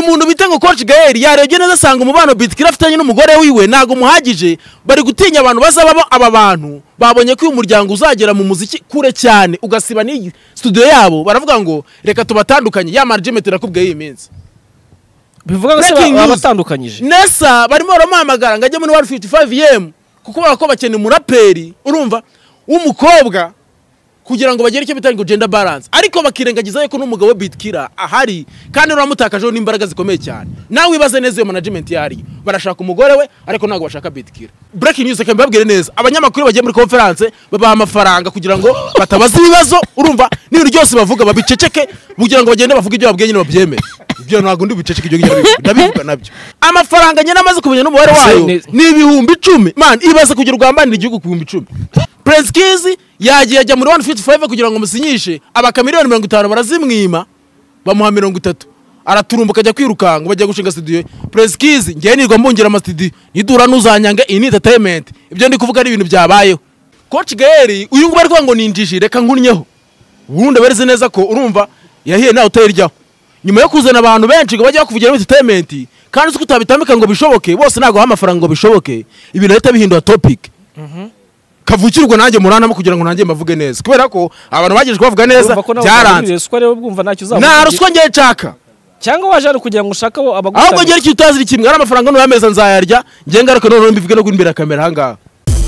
muntu bita ngo Coach Gael yarebye neza asanga umubano Bitkira afitanye n'umugore wiwe nago muhagije bari gutinya abantu bazaba aba bantu babonye ko uyu muryango uzagera mu muziki kure cyane ugasiba ni studio yabo baravuga ngo reka tubatandukanye ya management irakubwiye iyi minsi bivuga ngo se babatandukanyije Nessa barimo baramuhamagara ngo ajye muri 155M kuko barako bakeneye umuraperi urumva w'umukobwa kugira ngo bagere icyo bita ngo gender balance ariko bakirengagiza yuko n'umugabo Bitkira ahari kandi uramutakajeho n'imbaraga zikomeye cyane nawe wibaze neza iyo management yari barashaka umugore we ariko ntago bashaka Bitkira. Breaking news akambabwire neza abanyamakuru bagiye muri conference babaha amafaranga kugira ngo batabaza ibibazo urumva n'ibintu byose bavuga babiceceke kugira ngo bagende bavuga ibyo babwiye nyine babyemere ibyo ntago ndi biceceke ibyo ndabivuga nabyo amafaranga nyine amaze kumenya n'umubare wayo ni 10,000 man ibaze kugira ugambanira igihugu ku 10,000 Prince Kizi yagiye ajya muri 155 kugira ngo musinyishe abaka miliyoni 50 barazimwima bamuha 30 araturumbuka ajya kwirukanga bajya gushinga studio Prince Kizi ngiye nirwa mbongera ama studio nidura nuzanyanga in entertainment ibyo ndi kuvuga ari ibintu byabayeho Coach Gael uyu ngo bari kwa ngo ninjishire reka nkunnyeho ubundi bereze neza ko urumva yahiye nawe utayiryaho nyuma yo kuzana abantu benshi ngo bajya kuvugira muri entertainment kandi uko utabitambika ngo bishoboke bose nago amafaranga ngo bishoboke ibintu leta bihindura topic kavukirwa nanjye muranamo kugira ngo nanjye mbavuge neza kubera ko abantu bagije kuvuga neza byaranze na ruswa ngiye nshaka cyangwa waje ari kugira ngo ushaka abo abagura ahubwo ngere icyo utazi kimwe ari amafaranga no yameza nzayarya ngiye ngaruka none mbivuge no imbere kamera hanga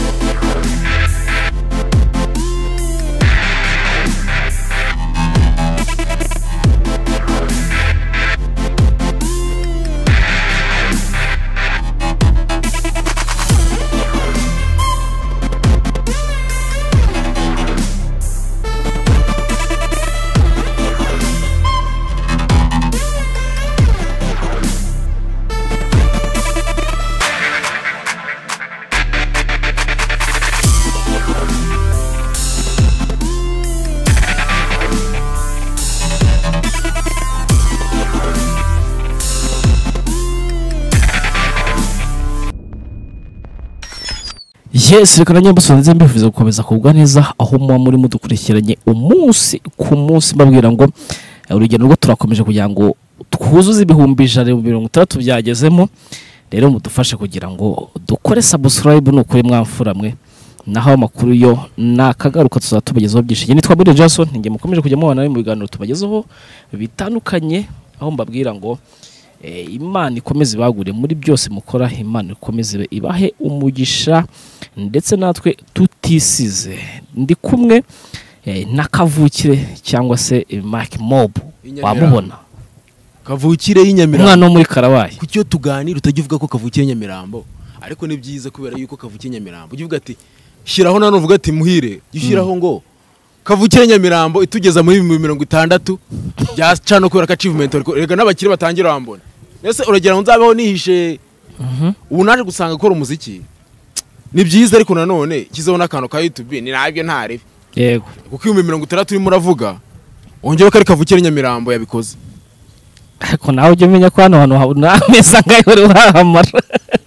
Yes, reka nanjye mbusonze mbifuza gukomeza kubwa neza aho muba muri mudukurikiranye umunsi ku munsi mbabwira ngo urugendo rwo turakomeje kugira ngo twuzuze 160 byagezemo rero mudufashe kugira ngo dukore subscribe no kuri mwamfuramwe naho amakuru yo nakagaruka tuzatubagezaho byinshi nitwa Bode Jason nge mukomeje kujya mubana mu biganiro tubagezaho bitandukanye aho mbabwira ngo Imana ikomeze bagure muri byose mukora Imana ikomeze ibahe umugisha ndetse natwe tutisize ndi kumwe nakavukire cyangwa se Mark Mob wamubona kavukire y'Inyamirambo umwana wo muri Karabaye kucyo tuganira utagivuga ko kavukire y'Inyamirambo ariko ni byiza kubera yuko kavukire y'Inyamirambo ugivuga ati shiraho nano uvuga ati muhire gishiraho ngo kavukire y'Inyamirambo itugeza muri 60 byaca no kubera ka achievement rega n'abakire batangira bambona ese uragera ngo nzabaho nihishe ubu naje gusanga gukora umuziki ni byiza ariko nanone kizaho n'akantu ka YouTube ni nabyo ntare yego kuko 60 urimo uravuga ongewe kari kavukire y'Inyamirambo yabikoze ariko nawe ujye menya ko hano habona meza ngayo uri wahamara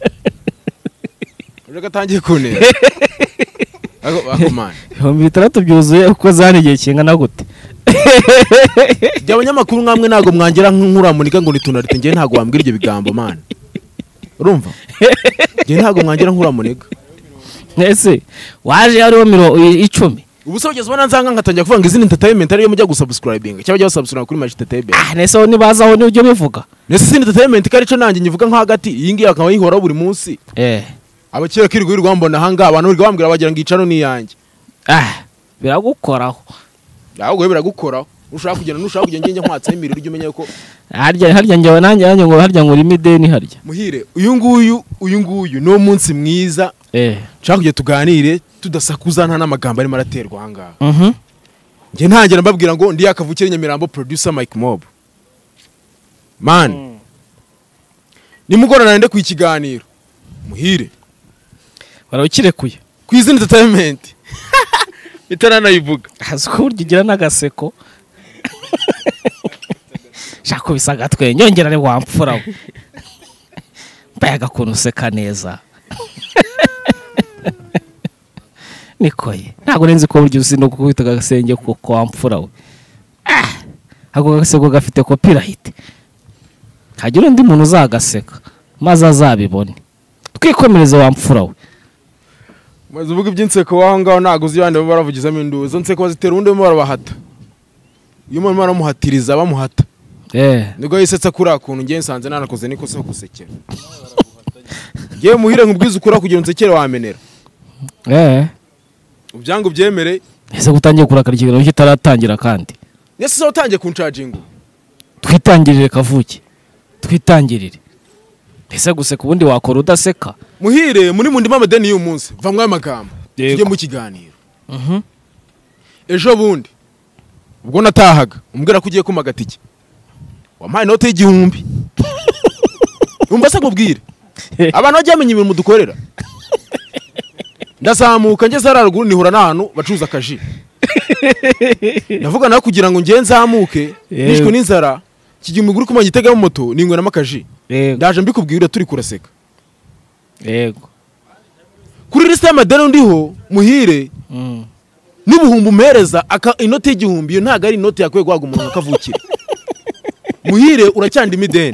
urega tangiye kunera ako man 60 byuzuye uko zanigiye kingana gute Abanyamakuru nkamwe nago mwangira nkuramunika ngo nitunarite ngiye ntago wambwira ibyo bigambo man urumva ngiye ntago mwangira nkuramunika ese waje hariho 10 ubusogeze bona nzanga ngatangira kuvuga ngo izindi entertainment ariyo mujya gusubscribing cyangwa subscribe kuri Magic TV nese ni bazaho ni byo bivuga nese izindi entertainment karico nanjye nyivuga nka hagati iyi ngiye akaba yihora buri munsi abakira kirirwa rwambona hanga abantu uri bambwira bagira ngo icano ni yanjye biragukoraho ahubwo biragukoraho ushaka kugenda nushaka kugenda ngiye nkwatsa imiriro ujye umenya ko harya njyewe nanjye ngo harya ngo rimideni harya muhire uyu nguyu no munsi mwiza nshaka kujya tuganire tudasakuza nta namagambo arimo araterwa hanga ngiye ntangera mbabwira ngo ndi yakavukire y'Inyamirambo producer Mike Mob man nimugorana nde ku ikiganiro muhire barawukirekuye ku izina entertainment itaranayivuga aziko uryigira nagaseko shako bisaga twe nyongera ari wamfura mbayaga kuntu useka neza nikoye ntago renze ko buryo uzi no kukwita gasenge ko wamfura we ako gasego gafite copyright hagira undi muntu uzagaseka maze azabibone twikomereze wa mfura we maze uvuga iby'inseko waho ngaho ntago uzi abandi baravugizamo induru izo nseko bazitera undi barabahata iyo umuntu baramuhatiriza bamuhata nibwo yisetsa kuri akuntu ngiye nsanze nanakoze nikosa ho gusekera ngiye muhire nkubwiza ukura kugira unsekere wamenera ubyango byemere ese gutangiye kurakara ikiganiro kitaratangira kandi nese so utangiye kuncharginga twitangirire kavuki twitangirire ese guseka ubundi wakora udaseka muhire muri mundima amadeni y'uyu munsi vamwe amagambo tujye mu kiganiro ejo bundi ubwo natahaga umbwira ko ugiye kumagatike wampaye note y'igihumbi umva se nkubwire abantu bajya bamenya ibintu dukorera ndazamuka ngeze haruguru nihura n'ahantu bacuza akaji ndavuga nawe kugira ngo ngiye nzamuke nishwe n'inzara kigiye umuguru kumanya itega mu moto ningwenamo akaji ndaje mbikubwira turi kuraseka yego kuri liste y'amadeni ndiho muhire n'ubuhumbi umpereza inoti y'igihumbi iyo ntago ari inoti yakwiye guhaga umuntu akavukira muhire uracyandi imideni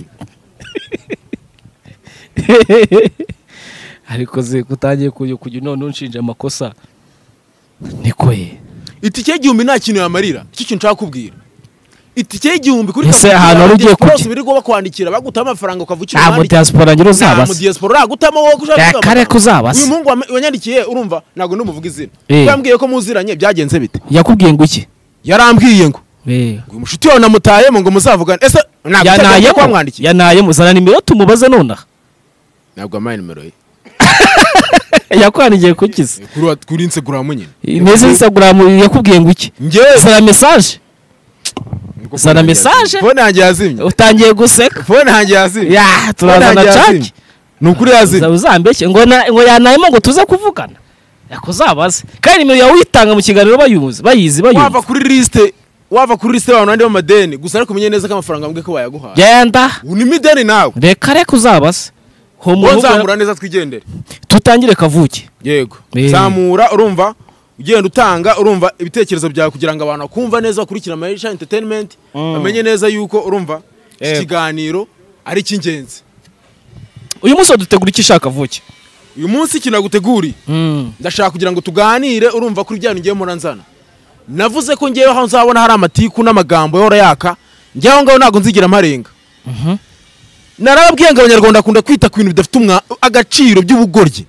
ariko ze kutangiye kujya none unshinja amakosa niko ye itike y'igihumbi nta kintu yamarira icyo kintu nshaka kubwira itike y'igihumbi kuri ese ahantu ari ugiye kujya biri go bakwandikira bagutama amafaranga ukavukira nta mu diaspora ngiro zabase nta mu diaspora ragutama wowe kushaka kare kuzabase uyu mungu wanyandikiye urumva nago ndumuvuga izina yambwiye ko muziranye byagenze bite yakubwiye ngo iki yarambwiye ngo uyu mushuti wawe namutayemo ngo muzavugane ese yanaye ko amwandikiye yanaye muzana nimero tumubaze nonaha ntabwo amaye nimero ye yakwandikiye kukiza kuri Instagram nyine neze Instagram yakubwiye ngo iki zana message zana message phone yanjye yazimye utangiye guseka phone yanjye yazimye ya turazana caki nukuri yazimye uzambeke ngo yanayemo ngo tuze kuvugana yakuzabaze kandi nimero yawe uyitanga mu kiganiro bayizi wava kuri liste abantu bandi b'amadeni gusa ariko umenye neza ko amafaranga mbwe ko bayaguhaye genda uni mideni nawe reka uzabaze zamura neza twigendere tutangire kavuki yego zamura urumva ugenda utanga urumva ibitekerezo byawe kugira ngo abantu bakumva neza bakurikira Maisha Entertainment bamenye neza yuko urumva ikiganiro ari cy'ingenzi uyu munsi dutegura iki shaka vuki uyu munsi kinaguteguri ndashaka kugira ngo tuganire urumva kuri byanyu ngiye muranzana navuze ko ngiye aho nzabona hari amatiku n'amagambo yora yaka ngiye ngaho nago nzigira amarenga narababwiye ngo abanyarwanda akunda kwita ku bintu bidafite agaciro by'ubugoryi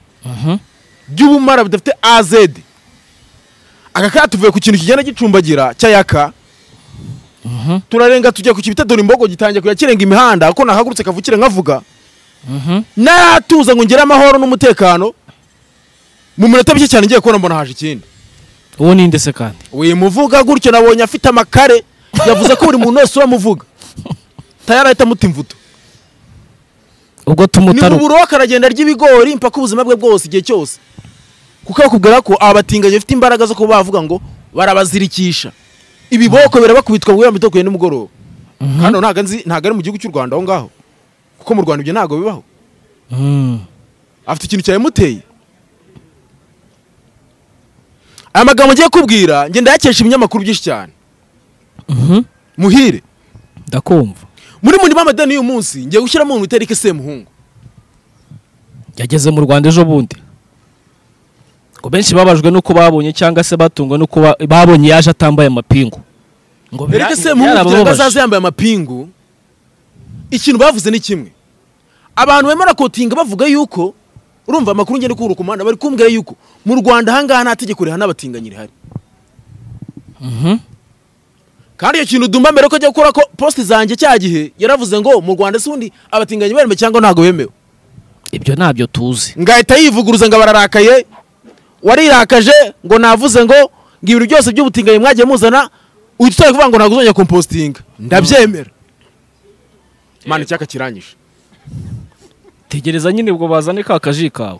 by'ubumara bidafite AZ aka tuvuye ku kintu kigenda gicumbagira cyayaka turarenga tujya ku kibita dore imbogo gitangiye kuyakirenga imihanda ako nahagurutse kavukire nkavuga natuza ngo ngire amahoro n'umutekano mu minota bike cyane ngiye kubona mbona haje ikindi uwo ninde se kandi we muvuga gutyo nabonye afite amakare yavuze ko buri muntu wese uramuvuga tayarahita mutimvuto ubwo tumutaru ni buroka aragenda ry'ibigori impaka ubuzima bwe bwose igihe cyose kuko bakubwira ko abatinganye bafite imbaraga zo kuba bavuga ngo barabazirikisha ibiboko birabakubitwa bwo yambitokuye n'umugoroba hano ntago ari mu gihugu cy'u Rwanda aho ngaho kuko mu Rwanda ibyo ntago bibaho afite ikintu cyayimuteye aya magambo ngiye kubwira ngenda yakesha ibinyamakuru byinshi cyane muhire ndakumva muri amadeni y'uyu munsi ngiye gushyiramo umuntu uterike Semuhungu yageze mu Rwanda ejo bundi ngo benshi babajwe nuko babonye cyangwa se batungwa nuko babonye yaje atambaye amapingu ngo Erike Semuhungu kugira ngo azaze yambaye amapingu ikintu bavuze ni kimwe abantu bemera kotinga bavuga yuko urumva amakuru ngende kuri kumanda bari kumbwira yuko mu Rwanda hangaha nta tegeko rihana abatinganyiri hari kandi iyo kintu dumba mbere ko ajya gukora ko post zanjye cyagihe yaravuze ngo mu Rwanda sundi abatinganyi bemewe cyangwa ntago bemewe ibyo ntabyo tuzi ngahita yivuguruza ngo bararakaye warirakaje ngo navuze ngo ngibiro byose by'ubutinganyi mwagiye muzana uhita kuvuga ngo ntago uzongera composting ndabyemera mani cyaka kiranyisha tegereza nyine ubwo bazane ka kaji kawe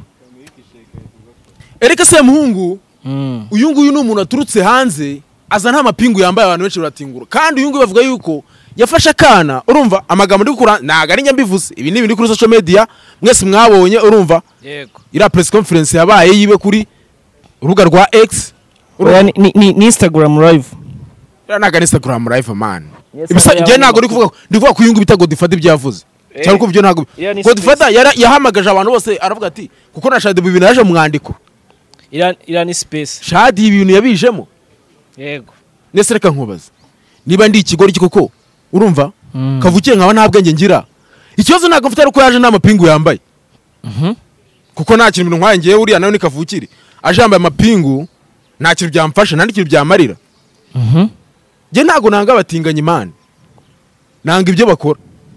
Erike Semuhungu uyu nguyu ni umuntu aturutse hanze aza nta mapingu yambaye abantu benshi baratingura kandi uyu nguyu bavuga yuko yafashe akana urumva amagambo ndi gukura naga ari nyambivuze ibi ni ibindi kuri social media mwese mwabonye urumva yego ira press conference yabaye yibe kuri urubuga rwa X ni Instagram live naga Instagram live man njye ntabwo ndi kuvuga ko uyu nguyu bita Godfather ibyo yavuze cyangwa ko ibyo ntabwo Godfather yahamagaje abantu bose aravuga ati kuko na Shadi ibintu yaje mu mwandiko ira ni space Shadi ibintu yabijemo yego nese reka nkubaza niba ndi ikigori koko urumva kavukiye nkaba nta bwenge ngira ikibazo ntabwo mfite ariko yaje nta mapingu yambaye kuko nta kintu ntwaye ngiye uriya nawe nikavukire aje yambaye amapingu nta kintu byamfasha nta n'ikintu byamarira njye ntabwo nanga abatinganya imana nanga ibyo bakora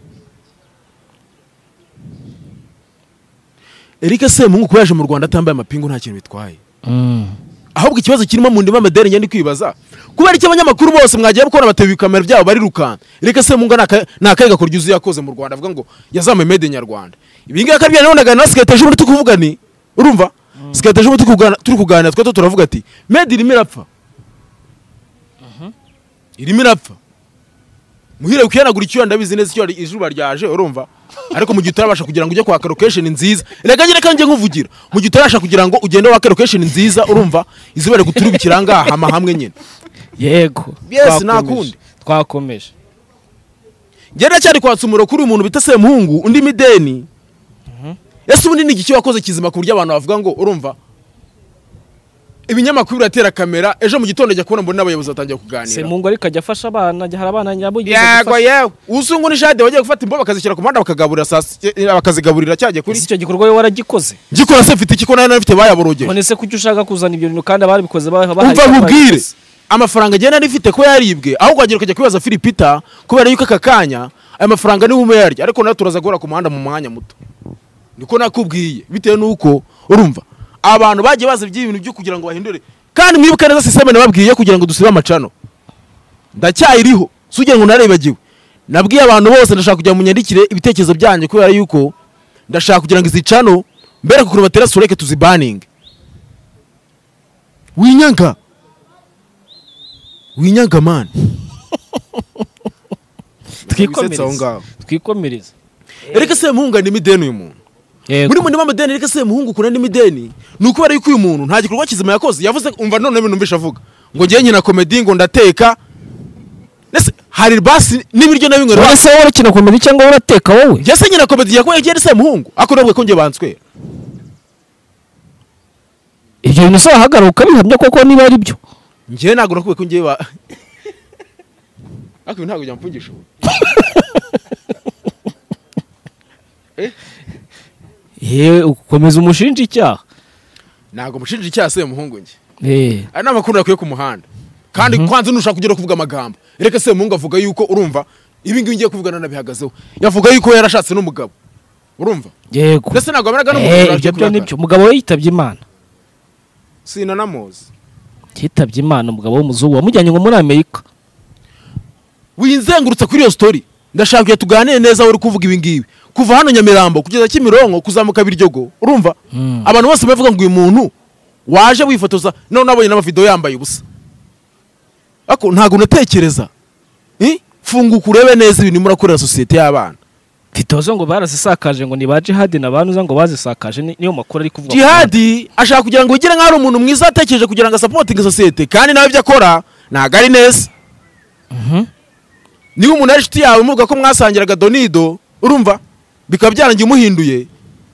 Eric Semungu ko yaje mu Rwanda atambaye amapingu nta kintu bitwaye ahubwo ikibazo kirimo mu ndima amadeni ngende kwibaza kubera iki abanyamakuru bose mwagiye gukora batewe kamera byabo bari rukana Eric Semungu nakayiga kurya uzi yakoze mu Rwanda avuga ngo yazamuye made Nyarwanda ibingi akabya nabonaga na skate muri tukuvuga ni urumva skate muri turi kuganira twa turavuga ati made irimo irapfa irimo irapfa muhire ukiyanagura icyo ndabizi neza icyo izuba ryaje urumva ariko mu gihe utarabasha kugira ngo ujye kwa location nziza reka njye nkuvugira mu gihe utarabasha kugira ngo ugende wa location nziza urumva izuba riguturubikira ngaha hamwe nyine yego yes nakundi twakomeje ngenda cyari kwatsa umuro kuri umuntu bita Semungu undi mideni ese ubundi ni iki wakoze kizima ku buryo abantu bavuga ngo urumva ibinyamakuru biratera kamera ejo mu gitondo ajya kubona mbona n'abayobozi batangiye kuganira Semungu ariko ajya afasha abana hari abana nyabo yego usungu ni Shade wagiye gufata imboga bakazishyira ku muhanda bakagaburira bakazigaburira cyagiye kuri icyo gikorwa we waragikoze gikora se mfite iki ko nayo nafite bayaborogeje none se kuki ushaka kuzana ibyo bintu kandi abarabikoze umva nkubwire amafaranga agenda nifite ko yaribwe ahubwo wagira ukajya kwibaza Philipita kubera yuko aka kanya aya mafaranga ni bume yarya ariko nayo turaza guhora ku muhanda mu mwanya muto niko nakubwiye bitewe nuko urumva abantu bagiye baza by'ibintu byo kugira ngo bahindure kandi mwibuka neza system nababwiye kugira ngo dusibe amacano ndacyayiriho suje ngo narebagiwe nabwiye abantu bose ndashaka kujya mu nyandikire ibitekerezo byanjye kubera yuko ndashaka kugira ngo izicano mbere kukuru batera sureke tuzibanning winyanka man twikomereza Eric Semungu ni mideni uyu muntu muri mu ndima amadeni Eric Semungu kuna ni mideni nuko bari yuko uyu muntu nta gikorwa kizima yakoze yavuze umva none ibintu mbisha avuga ngo ngiye nyina comedy ngo ndateka nese hari basi n'ibiryo na bimwe wese wowe kina comedy cyangwa urateka wowe yese nyina comedy yakoye Eric Semungu akorabwe ko ngiye banswera ibyo bintu so hagaruka bihamya koko niba ari byo ngiye ntago nakuwe ko ngiye ba akwe ntago byamfungisha ukomeza umushinja icyaha ntago mushinja icyaha Semungu nge ari namakuru nakwiye ku muhanda kandi kwanze nushaka kugera kuvuga amagambo Eric Semungu avuga yuko urumva ibi ngiye ngiye kuvugana nabihagazeho yavuga yuko yarashatse n'umugabo urumva yego ndetse ntago ameraga n'umugabo ibyo nibyo umugabo we yitabye Imana sina namuzi yitabye Imana umugabo w'umuzungu wamujyanye ngo muri Amerika winzengurutse kuri iyo story ndashaka kujya tuganire neza uri kuvuga ibi ngibi kuva hano Nyamirambo kugeza Kimironko kuzamuka Biryogo urumva abantu bose bavuga ngo uyu muntu waje wifotoza none nabonye n'amavideo yambaye ubusa ako ntago natekereza funguka urebe neza ibintu murakorera societe y'abana Fitozo ngo barasisakaje ngo ni ba Jihad n'abantu za ngo bazisakaje niyo makuru ari kuvuga Jihad ashaka kugira ngo ugire nk'ari umuntu mwiza atekereje kugira ngo supporting societe kandi nawe byo akora ntago ari neza niba umuntu ari inshuti yawe muvuga ko mwasangiraga Donido urumva bikaba byarangiye umuhinduye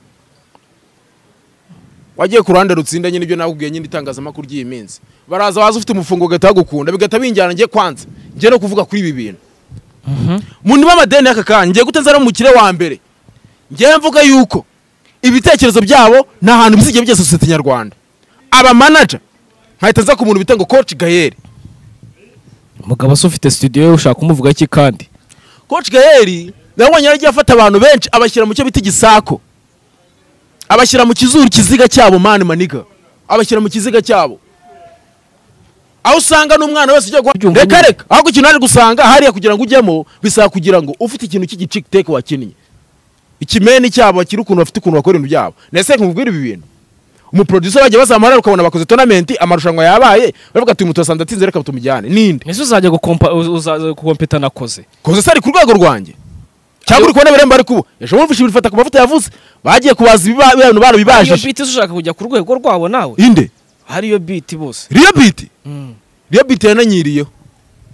wagiye ku ruhande rutsinda nyine ibyo nakubwiye nyine itangazamakuru ry'iyi minsi baraza waza ufite umufungo gatagukunda bigata binjyana ngiye kwanza ngiye no kuvuga kuri ibi bintu muntu b'amadeni y'aka kanya ngiye guteza mu mukire wa mbere ngiye mvuga yuko ibitekerezo byabo nta hantu bizigeye bya societe nyarwanda aba manager nkahita nza ku muntu bita ngo Coach Gaël umugabo se ufite studio ye ushaka kumuvuga iki kandi Coach Gaël nabonye yagiye afata abantu benshi abashyira mu cyo bita igisako abashyira mu kizuru kiziga cyabo mani maniga abashyira mu kiziga cyabo aho usanga n'umwana wese ugiye reka aho ikintu ari gusanga hariya kugira ngo ujyemo bisaba kugira ngo ufite ikintu cy'igicik wakinnye ikimeni cyabo kiri ukuntu bafite ukuntu bakora ibintu byabo nese nkubwira ibi bintu umuproducer bagiye bazamara ukabona bakoze tournament amarushanwa yabaye bavuga ati umutoza ndatinze reka tumujyane ninde ese uzajya gukompeta nakoze koze sari ku rwego rwanjye cyangwa uri kubona biremba ari kubo ejo mumvishe bifata ku mavuta yavuze bagiye kubaza ibintu barabibajije iyo beat ushaka kujya ku rwego rwabo nawe inde hari iyo beat bose Rio beat yananyiriyeho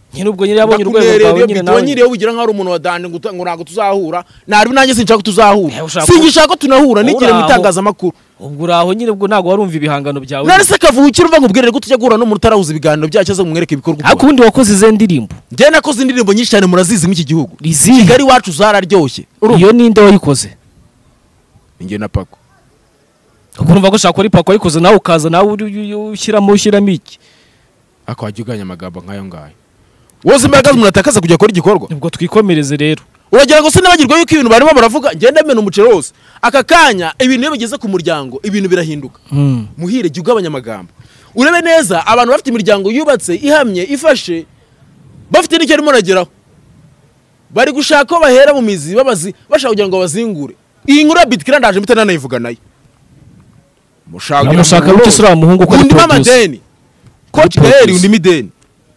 nyine ubwo nyine yabonye urwego rwawe nyine nawe nyine ugira nka ari umuntu wa dande ngo ntago tuzahura nari nanjye sinshaka ko tuzahura ushaka singishaka ko tunahura nigire mu itangazamakuru ubwo uraho nyine ubwo ntago warumva ibihangano byawe nari se kavukira umva nkubwirere ko tujya guhura no muri tarahuza ibiganiro byacu zo mwereke ibikorwa ariko ubundi wakoze ize ndirimbo njye nakoze indirimbo nyinshi cyane murazizi mu iki gihugu Izihe? Kigali wacu zararyoshye iyo ninde wayikoze njye na Paco ukumva ko ushaka kuri Paco wayikoze nawe ukaza nawe ushyiramo iki ako wajya uganya amagambo nk'ayo ngayo wose imbaraga umuntu atakaza kujya akora igikorwa ubwo twikomereze rero uragira ngo sinabagirwa yuko ibintu barimo baravuga ngenda mena umuceri wose aka kanya ibintu iyo bigeze ku muryango ibintu birahinduka muhire jya ugabanya amagambo urebe neza abantu bafite imiryango yubatse ihamye ifashe bafite n'icyo arimo arageraho bari gushaka ko bahera mu mizi bashaka kugira ngo bazingure iyi nkuru ya Bitkira ndaje mpita nanayivuga nayo mushaka buke sura muhungu ko undi mamadeni Coach Gael undi mideni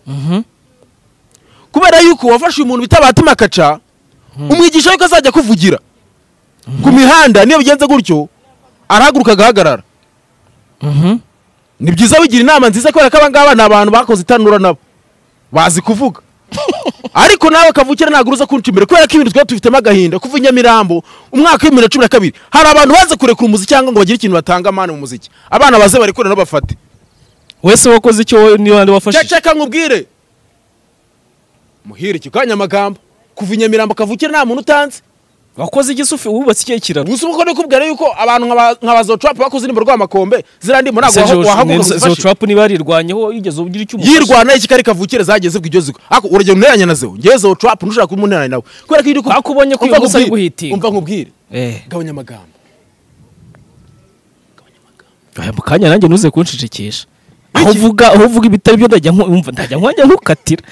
kubera yuko wafashe umuntu bita Batima Kaca umwigisha yuko azajya kuvugira ku mihanda niyo bigenze gutyo arahaguruka agahagarara ni byiza wigira inama nziza kubera ko abangaba ni abantu bakoze itanura nabo bazi kuvuga ariko nawe kavukira ntabwo uza kunca imbere kubera ko ibintu twari tubifitemo agahinda kuva i Nyamirambo umwaka wa 2012 hari abantu baze kurekura umuziki cyangwa ngo bagire ikintu batanga amana mu muziki abana baze bari kure no bafate wese wakoze icyo ni wandi wafashije ceka nkubwire muhire kikanya amagambo kuva i Nyamirambo kavukira nta muntu utanze wakoze igisufi wubatse ikihe kiraro gusa uko ni kubwira yuko abantu nkabazo trap bakoze nimba rw'amakombe zirandimo ntago wahaguruka zo trap ni barirwanyeho yigeze ugira icyo yirwana iki kari kavukire zageze bw'iryo ziko ako urugero nteranya nazo ngezo trap ntushaka kumunteranya nawe kubera ko iri akubonye ko uyu musari guhitinga umva nkubwire gabanya amagambo aya mukanya nanjye nuze kunshicikisha aho uvuga ibitari byo ndajya nkwajya nkukatira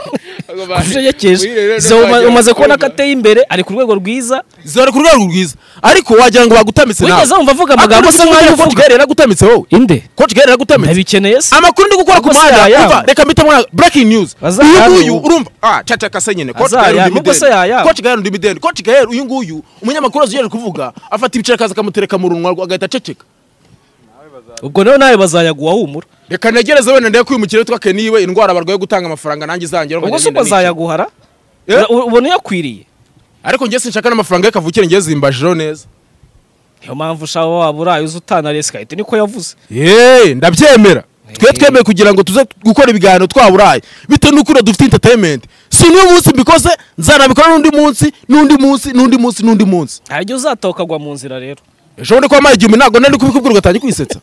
umaze kubona ko ateye imbere ari ku rwego rwiza zari ku rwego rwiza ariko wagira ngo bagutamitse nawe wigeze wumva avuga amagambo asa nkayo Coach Gael yaragutamitse wowe inde Coach Gael yaragutamitse ndabikeneye se amakuru ndi gukora ku muhanda reka mpita mwana breaking news uyu nguyu urumva caca kasenyene Coach Gael ndi mideni Coach Gael uyu nguyu umunyamakuru aziyeje kuvuga afata ibiceri kaza kamutereka mu runwa agahita aceceka ubwo rero nawe bazayaguha humura reka negereze wenda ndeye ko uyu mukire witwa Keniwe indwara barwaye gutanga amafaranga nanjye izangera ubwo se bazayaguhara ubona yakwiriye ariko njye sinshaka n'amafaranga y'akavukire njye zimbajiro neza niyo mpamvu ushaka waba uraye uzutana rescate niko yavuze ndabyemera twemeye kugira ngo tuze gukora ibiganiro twaburaye bitewe n'uko dufite entertainment si n'uyu munsi mbikoze nzanabikora n'undi munsi haryo uzatokagwa mu nzira rero ejo bundi ko wamaye igihumbi ntabwo nari kubikubwira ugatangira kwisetsa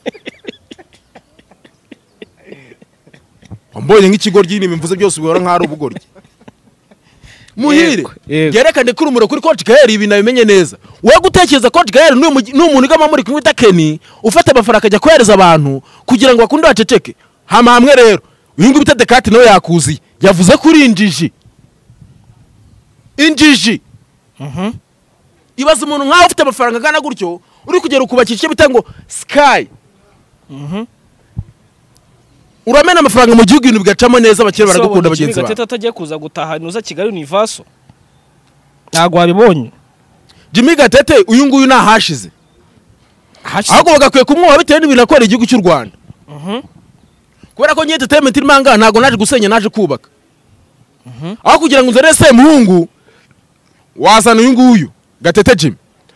wambonye nk'ikigoryi n'ibintu mvuze byose ubibona nk'aho ari ubugoryi muhire yerekane ko urumuri kuri Coach Gael ibintu abimenye neza wowe gutekereza Coach Gael ni umuntu ugama muri kumwita Kenny ufata amafaranga akajya kohereza abantu kugira ngo bakunde baceceke hamwe rero uyu nguyu bita Dekati nawe yakuziye yavuze ko uri injiji ibaza umuntu nkaho ufite amafaranga angana gutyo uri kugera ukubakisha icyo bita ngo Sky uramena amafaranga mu gihugu ibintu bigacamo neza abakire baragukunda bagenzi bawe Gatete atagiye kuza gutaha nuza Kigali Universo ntago wabibonye Jimmy Gatete uyu nguyu nahashize ahubwo bagakwiye kumwuha bitewe n'ibintu akora igihugu cy'u Rwanda kubera ko nyete entertainment irmanga ntago naje gusenya naje kubaka aho kugira ngo nzere se muhungu wazana uyu nguyu Gatete Jimmy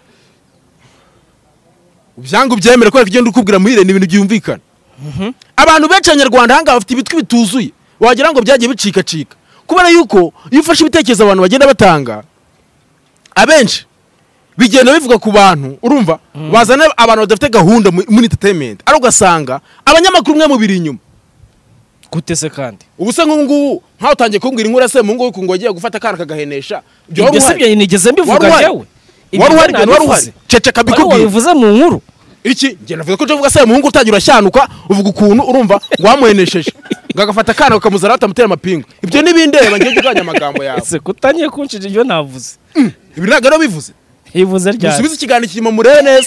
ubyangu byemere ko igenda ukubwira muhire ni ibintu byumvikana abantu benshi abanyarwanda hanga bafite ibitwi bituzuye wagira ngo byagiye bicika kubera yuko iyo ufashe ibitekerezo abantu bagenda batanga abenshi bigenda bivuga ku bantu urumva bazana abantu badafite gahunda muri entertainment ari ugasanga abanyamakuru mwe mubiri inyuma gute se kandi ubu se nk'ubu nkaho utangiye kumbwira inkuru se mu ngo yuko ngo agiye gufata akana kagahenesha ibyo se byo nigeze mbivuga jewe waruhari ceceka bikubwira bivuze mu nkuru iki nge navuze ko uvuga se muhungu utagira urashyanuka uvuga ukuntu urumva ngo wamuhenesheje ngo agafata akana bakamuzana batamutera amapingu ibyo n'ibindeba ngiye gukanya amagambo yawe ese kutangiye kunshije ibyo navuze ibi ntabwo ari bivuze bivuze ryari musubize ikiganiro kirimo murebe neza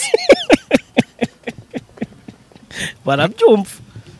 barabyumva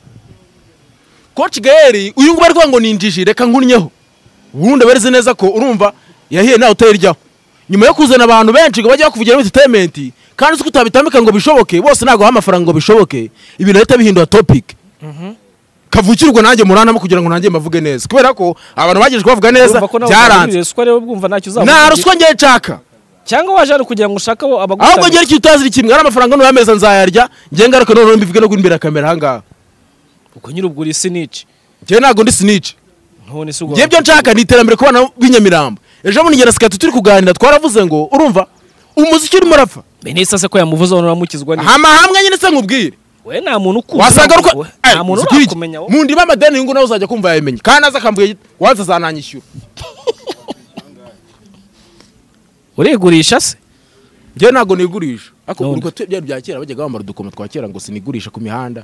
Coach Gael uyu nguyu bari ngo ninjiji reka nkunnyeho ubundi bereze neza ko urumva yahiye nawe utayiryaho nyuma yo kuzana abantu benshi ngo bajye bakuvugira muri entertainment kandi uko utabitambika ngo bishoboke bose ntago ha amafaranga ngo bishoboke ibintu leta bihindura topic kavukirwa nanjye muranamo kugira ngo nanjye mbavuge neza kubera ko abantu bagejwe bavuga neza byaranze nta ruswa ngiye nshaka cyangwa waje ari kugira ngo ushake abo abagusha ahubwo ngera icyo utazi kimwe ari amafaranga no yameza nzayarya ngiye ngaruka none mbivuge no imbere kamera hangaha uko nyiri ubwo uri snitch ngiye ntago ndi snitch none se ubwo ngiye byo nshaka ni iterambere ku bana b'inyamirambo ejo muri ngera sikati turi kuganira twaravuze ngo urumva umuziki urimo urapfa Benisa se ko yamuvuze ono ramukizwa ni hamwe nyine se nkubwire we nta muntu ukuza wasanga ruko nta muntu urakumenya mu ndima amadeni ngo nawe uzajya kumva yamenye kandi aza akambwiye waza zananyishyura urigurisha se ngiye ntago nigurisha ako uriko byari bya kera bajyaga bambara udukoma twa kera ngo sinigurisha ku mihanda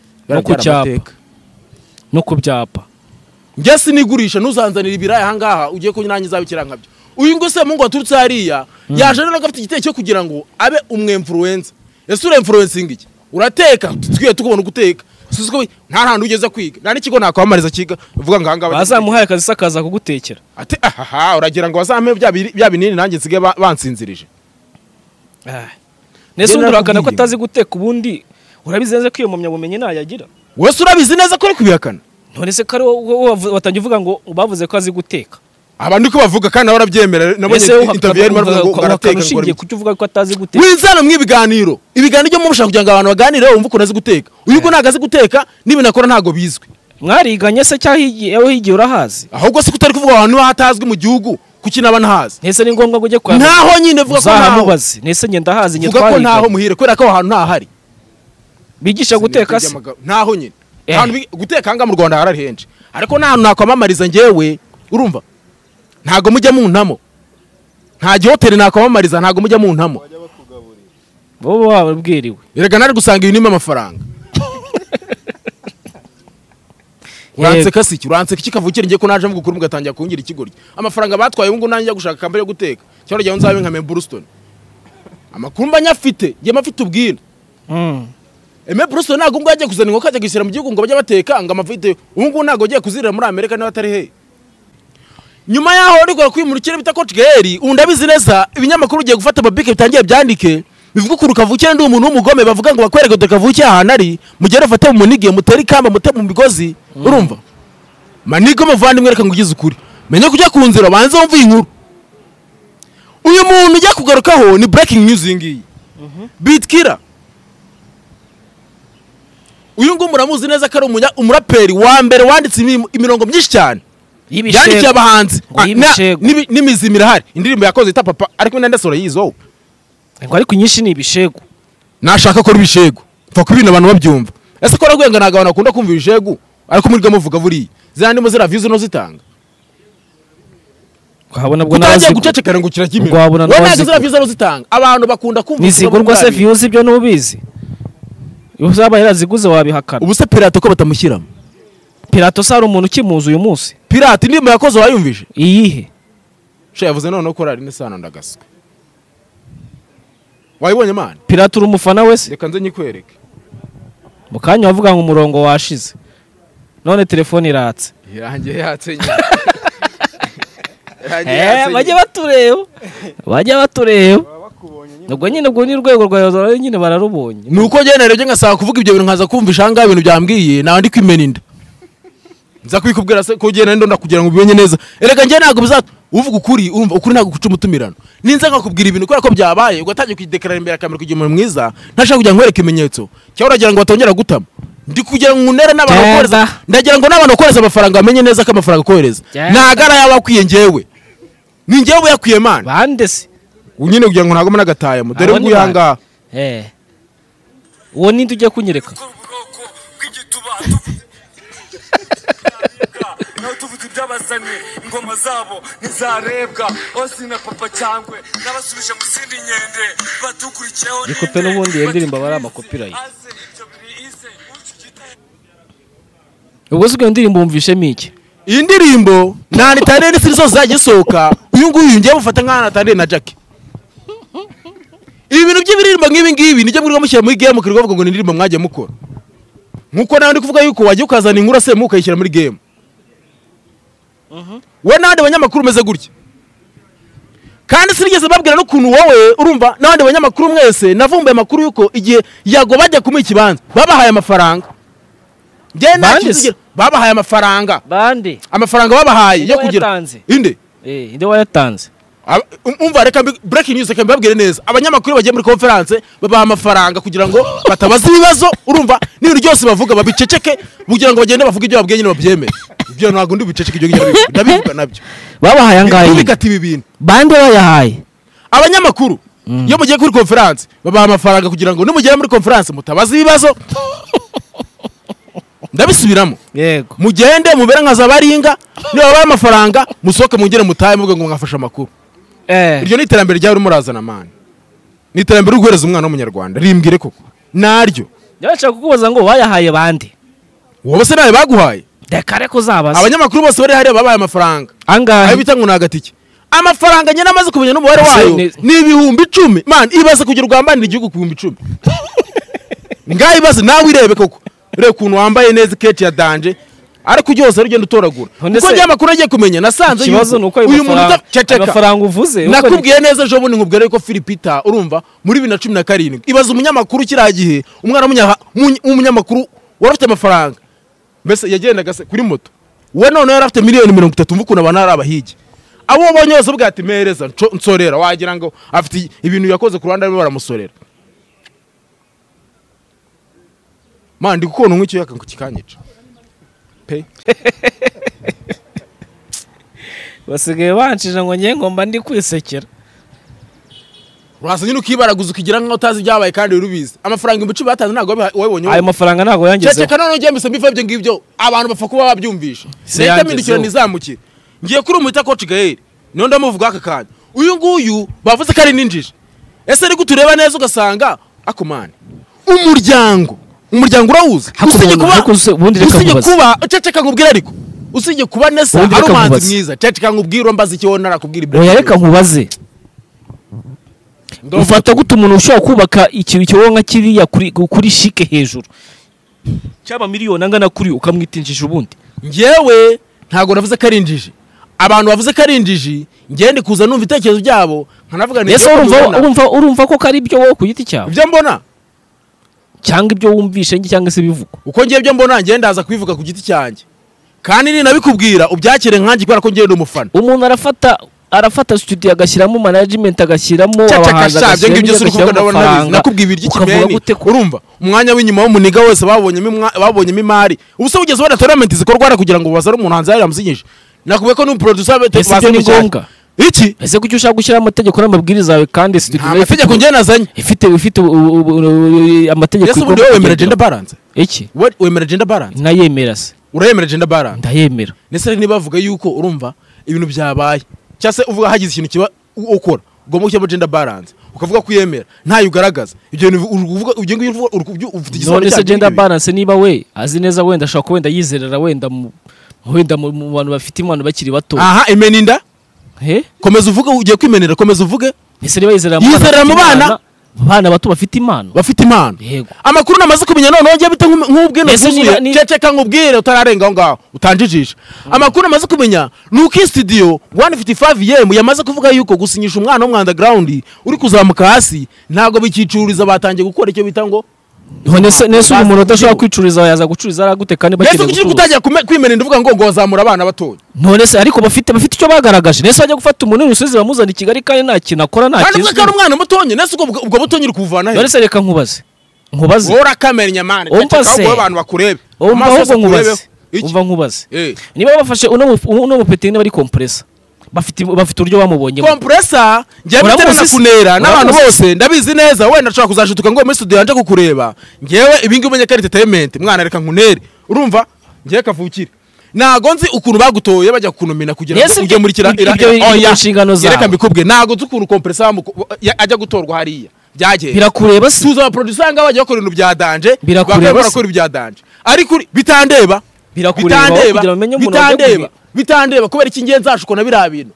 no ku byapa ngiye sinigurisha ntuzanzanira ibiraya ahangaha ugiye kunyurangiza bikira nkabyo uyu ngo se mungu waturutse hariya yaje rero agafite igiteye cyo kugira ngo abe umwemfluencer ese ure influencing iki urateka twiye tukubona guteka suziko nta hantu ugeze kwiga nta n'ikigo nakwamariza kiga uvuga ngo hanga bazamuhaye akazi sakaza kugutekera ati aha uragira ngo bazampe bya binini nanjye nsige bansinzirije nese urakana ko atazi guteka ubundi urabizi neza ko iyo mumya bumenye nayagira wese urabizi neza ko ari kubihakana none se kare watangiye uvuga ngo bavuze ko azi guteka abantu ko bavuga kandi nawe urabyemera nabonye interview yari marimo ngo arateka ngo kucyo uvuga ko atazi guteka winzana mwibiganiro ibiganiro byo mushaka kugira ngo abantu baganire wumva uko nazi guteka uyu ko nagazi guteka nibi nakora ntago bizwi mwariganye se cyahigiye aho higiye urahazi ahubwo se kutari kuvuga abantu bahatazwi mu gihugu kuki naba ntahazi nese ni ngombwa ngo ujye kwa ntaho nyine vuga ko ntaho nese ngenda hazi nye twari vuga ko ntaho muhire kwera ko ahantu ntahari bigisha guteka se ntaho nyine ahantu guteka hanga mu Rwanda harari henshi ariko nta hantu nakwamamariza ngewe urumva ntago mujya mu ntamo nta hoteli nakwamamariza ntago mujya mu ntamo bo babwiriwe erega nari gusanga ibintu amafaranga uranseka siki uranseka kikavukira ngiye ko naje mu gukuru mugatangira kungira ikigoryi amafaranga batwaye ngo nanjye gushaka kambere yo guteka cyoro ryawe nzabe nka Bruston amakumba nyafite ngiye mafite ubwina Bruston ntago ngo ajye kuzana inkoko ajya gishyira mu gihugu ngo bajye bateka ngo amafite ubu ntago agiye kuzirira muri Amerika niba atari he nyuma yaho ariko kwimurikira bita Coach Gael undabizi neza ibinyamakuru ugiye gufata babike bitangiye byandike bivuga ko rukavukira ndi umuntu w'umugome bavuga ngo bakwereke dukavukira ahantu ari mugere fate mu munige muteri kamba mute mu migozi urumva manigo muvandimwe reka ngugize ukuri menye kujya kunzira banze wumva inkuru uyu muntu ujya kugarukaho ni breaking news ngiyi Bitkira uyu ngo muramuzi neza ko ari umuraperi wa mbere wanditse imirongo myinshi cyane yandikiye abahanzi n'imizimira hari indirimbo yakoze ita papa ariko ndasora yizo ngo ariko nyinshi ni ibishego nashaka ko ibishego pfa kubina abantu babyumva ese ko ragwenga nagabana akunda kumva ibishego ariko muri gamuvuga buri zandi mo zira views no zitanga kwabona bwo nabazi gucecekera ngo kirakimira kwabona nabazi zira views no zitanga abantu bakunda kumva nizigurwa se views ibyo nubizi uzaba yaraziguze wabihakana ubuse Pirato ko batamushyiramo Pirato sari umuntu kimuzi uyu munsi Pirato ndimo yakoze wayumvije iyihe she yavuze none ko rari nesana ndagaswe wayibonye man Pirato uri umufana wese reka nze nyikwereke mukanya wavuga ngo umurongo washize none telefone iratse yanjye yatse bajye batureba nubwo nyine ubwo ni urwego rwawe nyine bararubonye nuko genereje ngasaba kuvuga ibyo bintu nkaza kumvisha hanga ibintu byambwiye nawe ndi kwimena inda nza kwikubwira se ko genda ndo ndakugira ngo ubimenye neza erega ngiye ntago bizatu uvuga ukuri urumva ukuri ntago guca umutumirano ninza nkakubwira ibintu kubera ko byabaye ugatangiye kwidekarara imbere kamera kugira umuntu mwiza ntashaka kugira ngo nkwereke ikimenyetso cyangwa uragira ngo batongera gutama ndi kugira ngo unere n'abantu bakoreza ndagira ngo n'abantu bakoreza amafaranga bamenye neza ko amafaranga akoreza ntagara yawe akwiye ngewe ni ngewe yakwiye man bande se unyine kugira ngo ntago mena gataya mu dore nguyanga uwo ninde ujye kunyereka tuvuze iby'abazanye ingoma zabo ntizarebwa osina papa cyangwe n'abasubije mu zindi nkende badukurikiyeho gikope n'ubundi iyo ndirimbo aba ari amakopirayi ubwo se iyo ndirimbo wumvishemo iki iyi ndirimbo nta nitane n'isi zose zagisohoka uyu nguyu ngiye mufata nk'ahantu atandeye na Jackie ibi bintu by'ibiririmbo nk'ibi ngibi nijye muri mushyira muri game kuri bavuga ngo ni indirimbo mwagiye mukora nkuko nawe ndi kuvuga yuko wagiye ukazana inkuru se mukayishyira muri game we n'abandi banyamakuru umeze gutya kandi sinigeze babwira n'ukuntu wowe urumva n'abandi banyamakuru mwese navumbuye amakuru yuko igihe yago bajya kumuha ikibanza babahaye amafaranga Njye nta babahaye amafaranga. Bande. Amafaranga babahaye yo kugira. Inde? Inde wayatanze. Umva reka breaking news reka mbabwire neza. Abanyamakuru bagiye muri conference babaha amafaranga kugira ngo batabaza ibibazo, urumva n'ibintu byose bavuga babiceceke kugira ngo bagende bavuga ibyo babwiye nyine babyemere. Ibyo ntago ndi biceceke ibyo nyine ndabivuga nabyo. Babahaye angaye. Bikati ibi bintu. Bande bayahaye. Abanyamakuru iyo mugiye kuri conference babaha amafaranga kugira ngo nimugera muri conference mutabaza ibibazo. Ndabisubiramo. Yego. Mugende mubera nka zabaringa niba babaye amafaranga musoke mungere mutaye muvuga ngo mwafasha amakuru. Iryo ni iterambere ryawe murazana mani. Ni iterambere uguhereza umwana w'umunyarwanda. Rimbwire koko. Naryo. Yashaka kukubaza ngo bayahaye bande. Wowe se nawe baguhaye? Dekare ko zabaza. Abanyamakuru bose bari hariya babaye amafaranga. Angahe? Ayo bita ngo nagatike. Amafaranga nyene amaze kumenya n'umubare wayo ni 10,000. Man, ibaze kugira urwambanira igihugu ku 10,000. Ngaho ibaze nawe irebe koko. Rebe kuntu wambaye neza iketi ya danje. Ariko ujyose rugenda utoragura. Kuko njye amakuru agiye kumenya nasanze uyu muntu amafaranga uvuze. Nakubwiye neza ejo bundi nkubwira ko Philipita urumva muri 2017. Ibaze umunyamakuru kiragihe umwana w'umunyamakuru warafite amafaranga. Mbese yagendaga kuri moto. We none yarafite miliyoni 30 mvuko nabana ari abahigi. Abo bonye bose bwa ati mereza nsorera wagira ngo afite ibintu yakoze ku Rwanda baramusorera. Mandi gukona nk'icyo yakankukikanyica. Pe. Basigaye bancije ngo nyengo mba ndi kwisekera. Urasa nyine ukibaraguza ukigira nkaho utazi ibyabaye kandi urubizi. Amafaranga imbici batanze ntago wabonye. Ayo mafaranga ntago yangize. Cece kana none mbise mbiva ibyo ngibyo abantu bapfa kuba babyumvisha. Nahita mindukira nizamukira. Ngiye kuri umwita Coach Gael. Niyo ndamuvuga aka kanya. Uyu nguyu bavuze ko ari ninjije. Ese ari gutureba neza ugasanga akomane. Umuryango urawuza. Usije kuba ceceka nkubwira ariko. Usije kuba nesa ari umanzi mwiza. Ceceka nkubwira mbaza icyo wona nakubwira ibyo. Oya reka nkubaze. Ufata gute umuntu ushobora kubaka ikintu cyonka kiriya kuri shike hejuru. Cyaba miliyoni angana kuri ukamwitinjije ubundi. Ngewe ntago navuze ko ari injiji. Abantu bavuze ko ari injiji, ngende kuza numva itekerezo byabo, nkanavuga ni urumva ko kari byo wowe ku giti cyawe. Ibyo mbona cyangwa ibyo wumvishe cyangwa se bivuga. Uko ngiye byo mbona ngende ndaza kwivuga ku giti cyanjye. Kandi ni nabikubwira ubyakire nkanjye kubera ko ngende umufana. Umuntu arafata studio agashyiramo management agashyiramo abahanzi ngibyo suri kuvuga ndabona nakubwiye ibiryo kimeni. Urumva umwanya w'inyuma w'umuniga wese babonyemo imari. Ubuse ugeze bana tournament zikorwa kugira ngo bazare umuntu hanze yamusinyije. Nakubwiye ko n'umuproducer base ni ngombwa. Iki ese kuki ushaka gushyira amategeko n'amabwiriza yawe kandi studio amategeko ngiye nazanye ifite amategeko igomba wemera gender balance. Iki wemera gender balance? Nayemera se. Urayemera gender balance? Ndayemera. Nese niba bavuga yuko urumva ibintu byabaye cyase uvuga hagize ikintu kiba ukora ugomba gushyira gender balance ukavuga ko yemera ntayo ugaragaza ibyo uvuga ujye ngo ufite igisobanuro cya gender balance. Niba we azi neza wenda ashaka wenda yizerera wenda mu bantu bafite impano bakiri bato. Aha imeninda komeza uvuge ugiye kwimenera komeza uvuge. Ese niba yizerera mu bana bato bafite impano. Yego amakuru namaze kumenya none wongeye bita nk'ubwe no kuzuye ceceka nkubwire utararenga aho ngaho utanjijisha. Amakuru namaze kumenya nuko studio 155 yamaze kuvuga yuko gusinyisha umwana wo underground uri kuzamuka hasi ntago bikicururiza batangiye gukora icyo bita ngo nese umuntu udashobora kwicuriza yaza gucuriza aragute kandi bakire gucuriza. Nese kutajya kwimena ndavuga ngo bazamura abana batoye. None se ariko bafite icyo bagaragaje. Nese bajya gufata umuntu rusizi bamuzana i Kigali kandi nta kintu akora nta kintu. Kandi umwana mutonye nese ubwo butonye uri kuvana he? Nese reka nkubaze. Ora kamera nyamane cyangwa abantu bakurebe. Umva nkubaze. Niba bafashe uno mupeti niba ari compressor bafite uryo bamubonye compressor ngiye bitana kunera n'abantu bose ndabizi neza wenda nshaka kuzashutuka ngo muri studio yanje kukureba ngewe ibingi umenye ko entertainment mwana reka nkunere urumva ngiye kavukire nago nzi ukuntu bagutoye bajya kunomina kugira ngo ujye muri kira inshingano zawe. Reka mbikubwe nago nzi ukuntu compressor ajya gutorwa hariya byagiye birakureba se tuza producer nga bajya bakora ibintu bya danje bakora ibya danje ariko bitandeba bitandeba kubera iki ngiye nzashuko na biriya bintu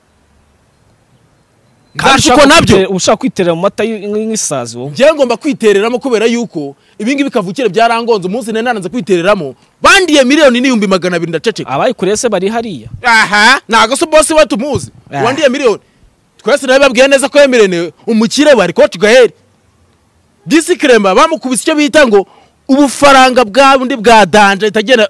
kashuko nabyo ushaka kwiterera mu mata nk'isazi wowe. Ngiye ngomba kwitereramo kubera yuko ibingi bikavukire byarangonze umunsi nananze kwitereramo bandiye miliyoni n'ibihumbi 200 ndaceceka. Abayikuriye se bari hariya. Aha nago so boss watumuzi wandiye miliyoni twese nababwiye neza ko yemerene umukire bari Coach Gael Disikremba bamukubise icyo bita ngo ubufaranga bwa bundi bwa danje itagera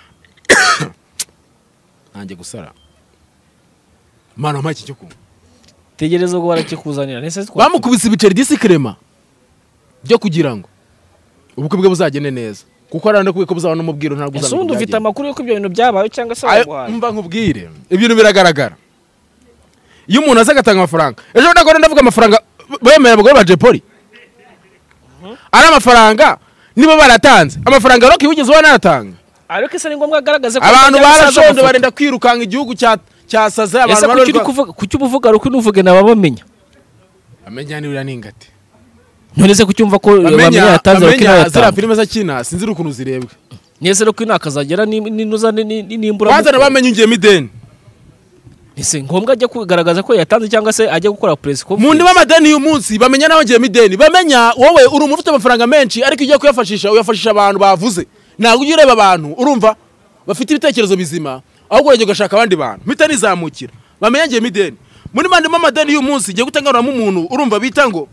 nanjye gusara mana mpaki cyo kunywa tegereza ngo barakikuzanira nese bamukubise ibiceri disikrema byo kugira ngo ubukwe bwe buzagene neza kuko aranda kubiko buzaba no mubwiro ntabwo uzana usundi ufite amakuru yo kubyo bintu byabaye cyangwa se waguhaye mba nkubwire ibintu biragaragara iyo umuntu aza agatanga amafaranga ejo ndagora ndavuga amafaranga bemera abagore ba Jepoli ari amafaranga niba baratanze amafaranga roki wigeze wanatanga ariko ese ni ngombwa agaragaze ko abantu barashonje barenda kwirukanga igihugu cyasaze abantu barora kuki ubuvuga ruko nuvuge nababamenya amenya ni ura ningate nonese kucyumva ko bamenya yatanze roki nawe zira filime za Kina sinzi ukuntu zirebwe nese roki nakazagera ninuza nimbura bazana bamenye ngiye mideni ese ngombwa ajya kugaragaza ko yatanze cyangwa se ajya gukora press conference mundi b'amadeni uyu munsi bamenya naho ngiye mideni bamenya wowe uri umuntu ufite amafaranga menshi ariko igiye kuyafashisha uyafashisha abantu bavuze ntabwo ujye ureba abantu urumva bafite ibitekerezo bizima ahubwo urajya ugashaka abandi bantu mpita nizamukira bamenya ngiye mideni muri mandi b'amadeni uyu munsi igiye gutangaruramo umuntu urumva bita ngo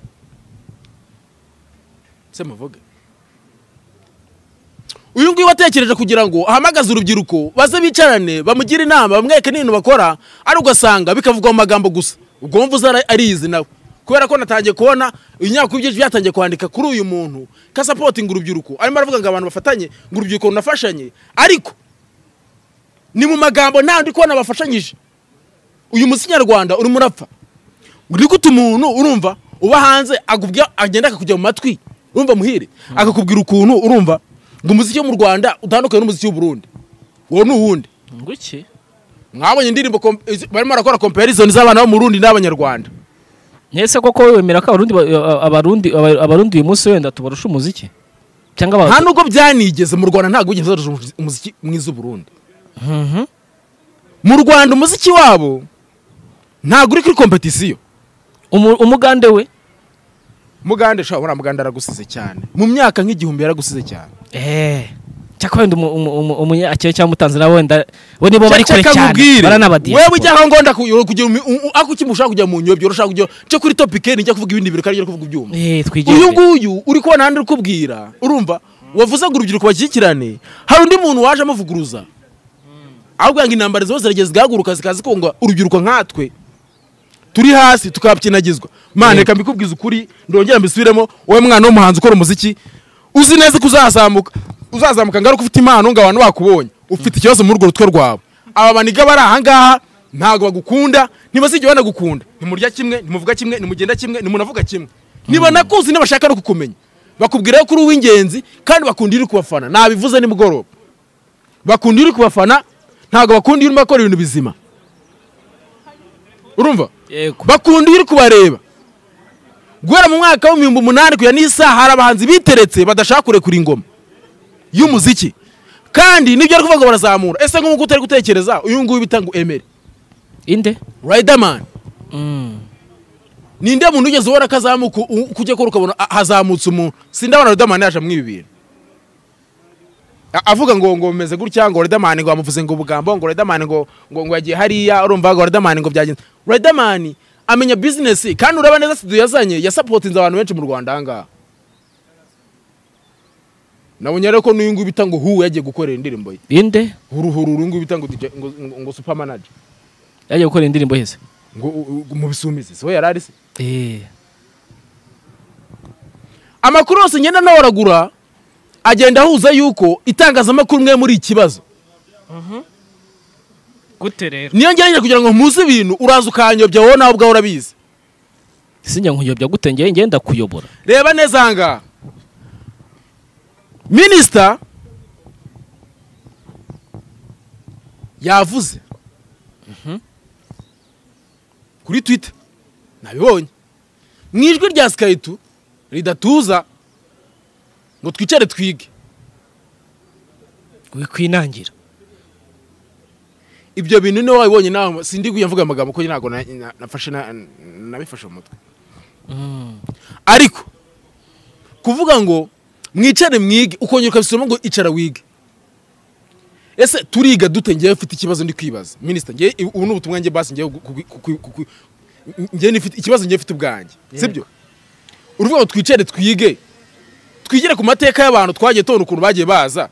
se muvuge uyu nguyu watekereje kugira ngo ahamagaze urubyiruko baze bicarane bamugire inama bamweke n'ibintu bakora ari ugasanga bikavugwa mu magambo gusa ubwo mvuze arizi nawe kubera ko natangiye kubona ibinyamakuru byinshi byatangiye kwandika kuri uyu muntu ka supporting urubyiruko arimo aravuga ngo abantu bafatanye ngo urubyiruko runafashanye ariko ni mu magambo nta ndi kubona bafashanyije uyu musi nyarwanda urimo urapfa uri gute umuntu urumva uba hanze agenda akakujya mu matwi urumva muhire akakubwira ukuntu urumva ngo umuziki wo mu Rwanda utandukanye n'umuziki w'u Burundi wowe n'uwundi nguki mwabonye indirimbo barimo barakora comparison z'abana bo mu Burundi n'abanyarwanda nese koko wemera ko abarundi uyu munsi wenda tubarusha umuziki cyangwa nta nubwo byanigeze mu Rwanda ntabwo ugeze umuziki mwiza w'u Burundi mu Rwanda umuziki wabo ntabwo uri kuri competition umugande we mugande shobora muganda aragusize cyane mu myaka nk'igihumbi yaragusize cyane cyakwenda umunya akeye cyangwa mutanzira wenda we nibo bari kure cyane baranabadiye wewe ujya ngonda kugira akukimusha kujya mu nyobyo urashaka kujya cyo kuri topic njya kuvuga ibindi bintu kandi kuvuga ibyuma uyu nguyu uri kubona handi ukubwira urumva wavuze ngo urubyiruko bashyikirane hari undi muntu waje amuvuguruza ahubwo ngo intambara zose zirageze gahaguruka zikazi konga urubyiruko nkatwe turi hasi tukapyinagizwa mane reka mbikubwiza ukuri ndongera mbisubiremo wowe mwana w'umuhanzi ukora umuziki uzi neza ko uzazamuka ngaruka ufite impano ngo abantu bakubonye ufite ikibazo muri urwo rutwe rwawe aba baniga bari aha ngaha ntabwo bagukunda ntibazijya banagukunda ntimurya kimwe ntimuvuga kimwe nimugenda kimwe nimunavuga kimwe niba nakuzi nibashaka no kukumenya bakubwira ko uri uw'ingenzi kandi bakunda iri kubafana nabivuze nimugoroba bakunda iri kubafana ntabwo bakunda iri bakora ibintu bizima urumva bakunda iri kubareba guhera mu mwaka wa 2008 kuya n'isaha hari abahanzi biteretse badashaka kurekura ingoma y'umuziki kandi nibyo ari kuvuga barazamura ese nk'uko utari gutekereza uyu nguyu bitangu Emery inde Riderman ninde muntu ugeze ubona kazamuka kujye ko ukabona hazamutse umuntu sindabona Riderman yaje mu ibi bintu avuga ngo bimeze gutya ngo Riderman ngo amuvuze ngo ubugambo ngo Riderman ngo yagiye hariya urumva ngo Riderman ngo byagenze Riderman amenya business kandi uraba neza studio yazanye ya supportinze abantu benshi mu Rwanda hanga nabonye rero ko n'uyu nguyu bita ngo hu yagiye gukorera indirimbo ye inde huruhuru uyu nguyu bita ngo super manager yagiye gukorera indirimbo yese ngo mu bisumizi so yarari se amakuru yose ngenda nawaragura agenda ahuza yuko itangazamakuru mwe muri ikibazo gute rero niyo ngeranye kugira ngo muzi ibintu uraza ukanyobya wowe nawe ubwawe urabizi sinjya nkuyobya gute ngenda kuyobora reba neza hanga Minister yavuze kuri Twitter nabibonye mwijwi rya Skytu ridatuza ngo twicare twige kwinangira ibyo bintu niwe wabibonye nawe sindi kuyavuga amagambo ko ntago nafashe nabifashe mu mutwe ariko kuvuga ngo mwicare mwige ukongera ukabisoma ngo icara wige ese turiga dute ngiye mfite ikibazo ndi kwibaza minister ngiye ubu n'ubutumwa ngiye basi ngiye ngiye nifite ikibazo ngiye mfite ubwanjye sibyo uruvuga ngo twicare twige twigire ku mateka y'abantu twagiye tubona ukuntu bagiye baza.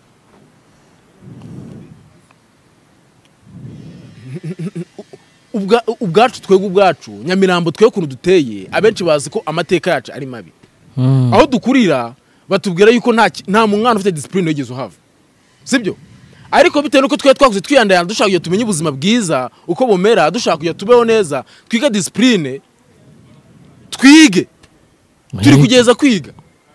Ubwacu twebwe ubwacu Nyamirambo twebwe ukuntu duteye abenshi bazi ko amateka yacu ari mabi. Aho dukurira batubwira yuko nta mwana ufite discipline yigeze uhava. Sibyo? Ariko bitewe nuko twe twakuze twiyandaya dushaka kujya tumenye ubuzima bwiza uko bumera, dushaka kujya tubeho neza, twiga discipline, twige. Turi kugeza kwiga.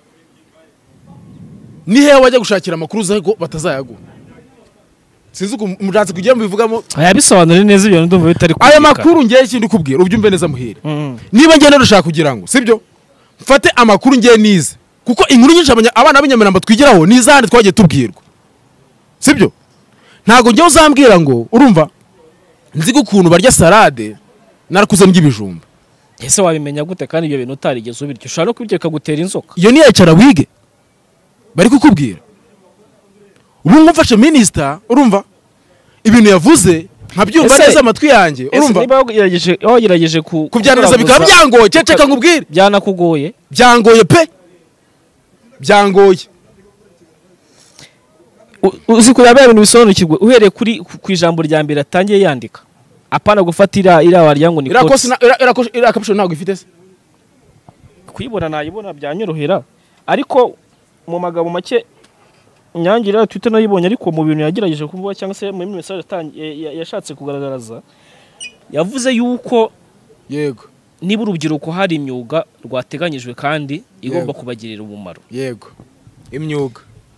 Ni hehe wajya gushakira amakuru zako batazayaguha? Sinzi ko muratse kugira mbivugamo. Aya bisobanura neza ibyo ndumva bitari aya makuru ngiye kindi kubwira ubyumve neza muhire. Niba ngiye narushaka kugira ngo, sibyo? Mfate amakuru ngiye nize. Kuko inkuru nyinshi abana b'Inyamirambo twigiraho nizahandi twagiye tubwirwa. Sibyo? Ntago ngiye uzambwira ngo urumva nzi gukuntu barya salade narakuze n'ibijumba. Ese wabimenya gute kandi ibyo bintu utarigeze ubiryo? Ushaka no kubireka gutera inzoka. Iyo niyo yicara wige. Bari kukubwira. Ubu ngumfashe minister urumva ibintu yavuze nkabyumva neza amatwi yanjye urumva. Niba yagerageje kubyaniriza bikaba byangoye ceceka ngubwire. Byanakugoye. Byangoye pe. Byangoye. Uzi kuraba ibintu bisobanukirwe uhereye ku ijambo rya mbere atangiye yandika. Apana gufatira irawa ryango ni kotse. Irakapsho ntago ifite se. Kuyibona nayibona byanyorohera. Ariko mu magabo make nyangira Twitter nayibonye ariko mu bintu yagerageje kuvuga cyangwa se muri message yashatse kugaragaraza yavuze yuko yego niba urubyiruko hari imyuga rwateganyijwe kandi igomba kubagirira umumaro. Yego. Imyuga.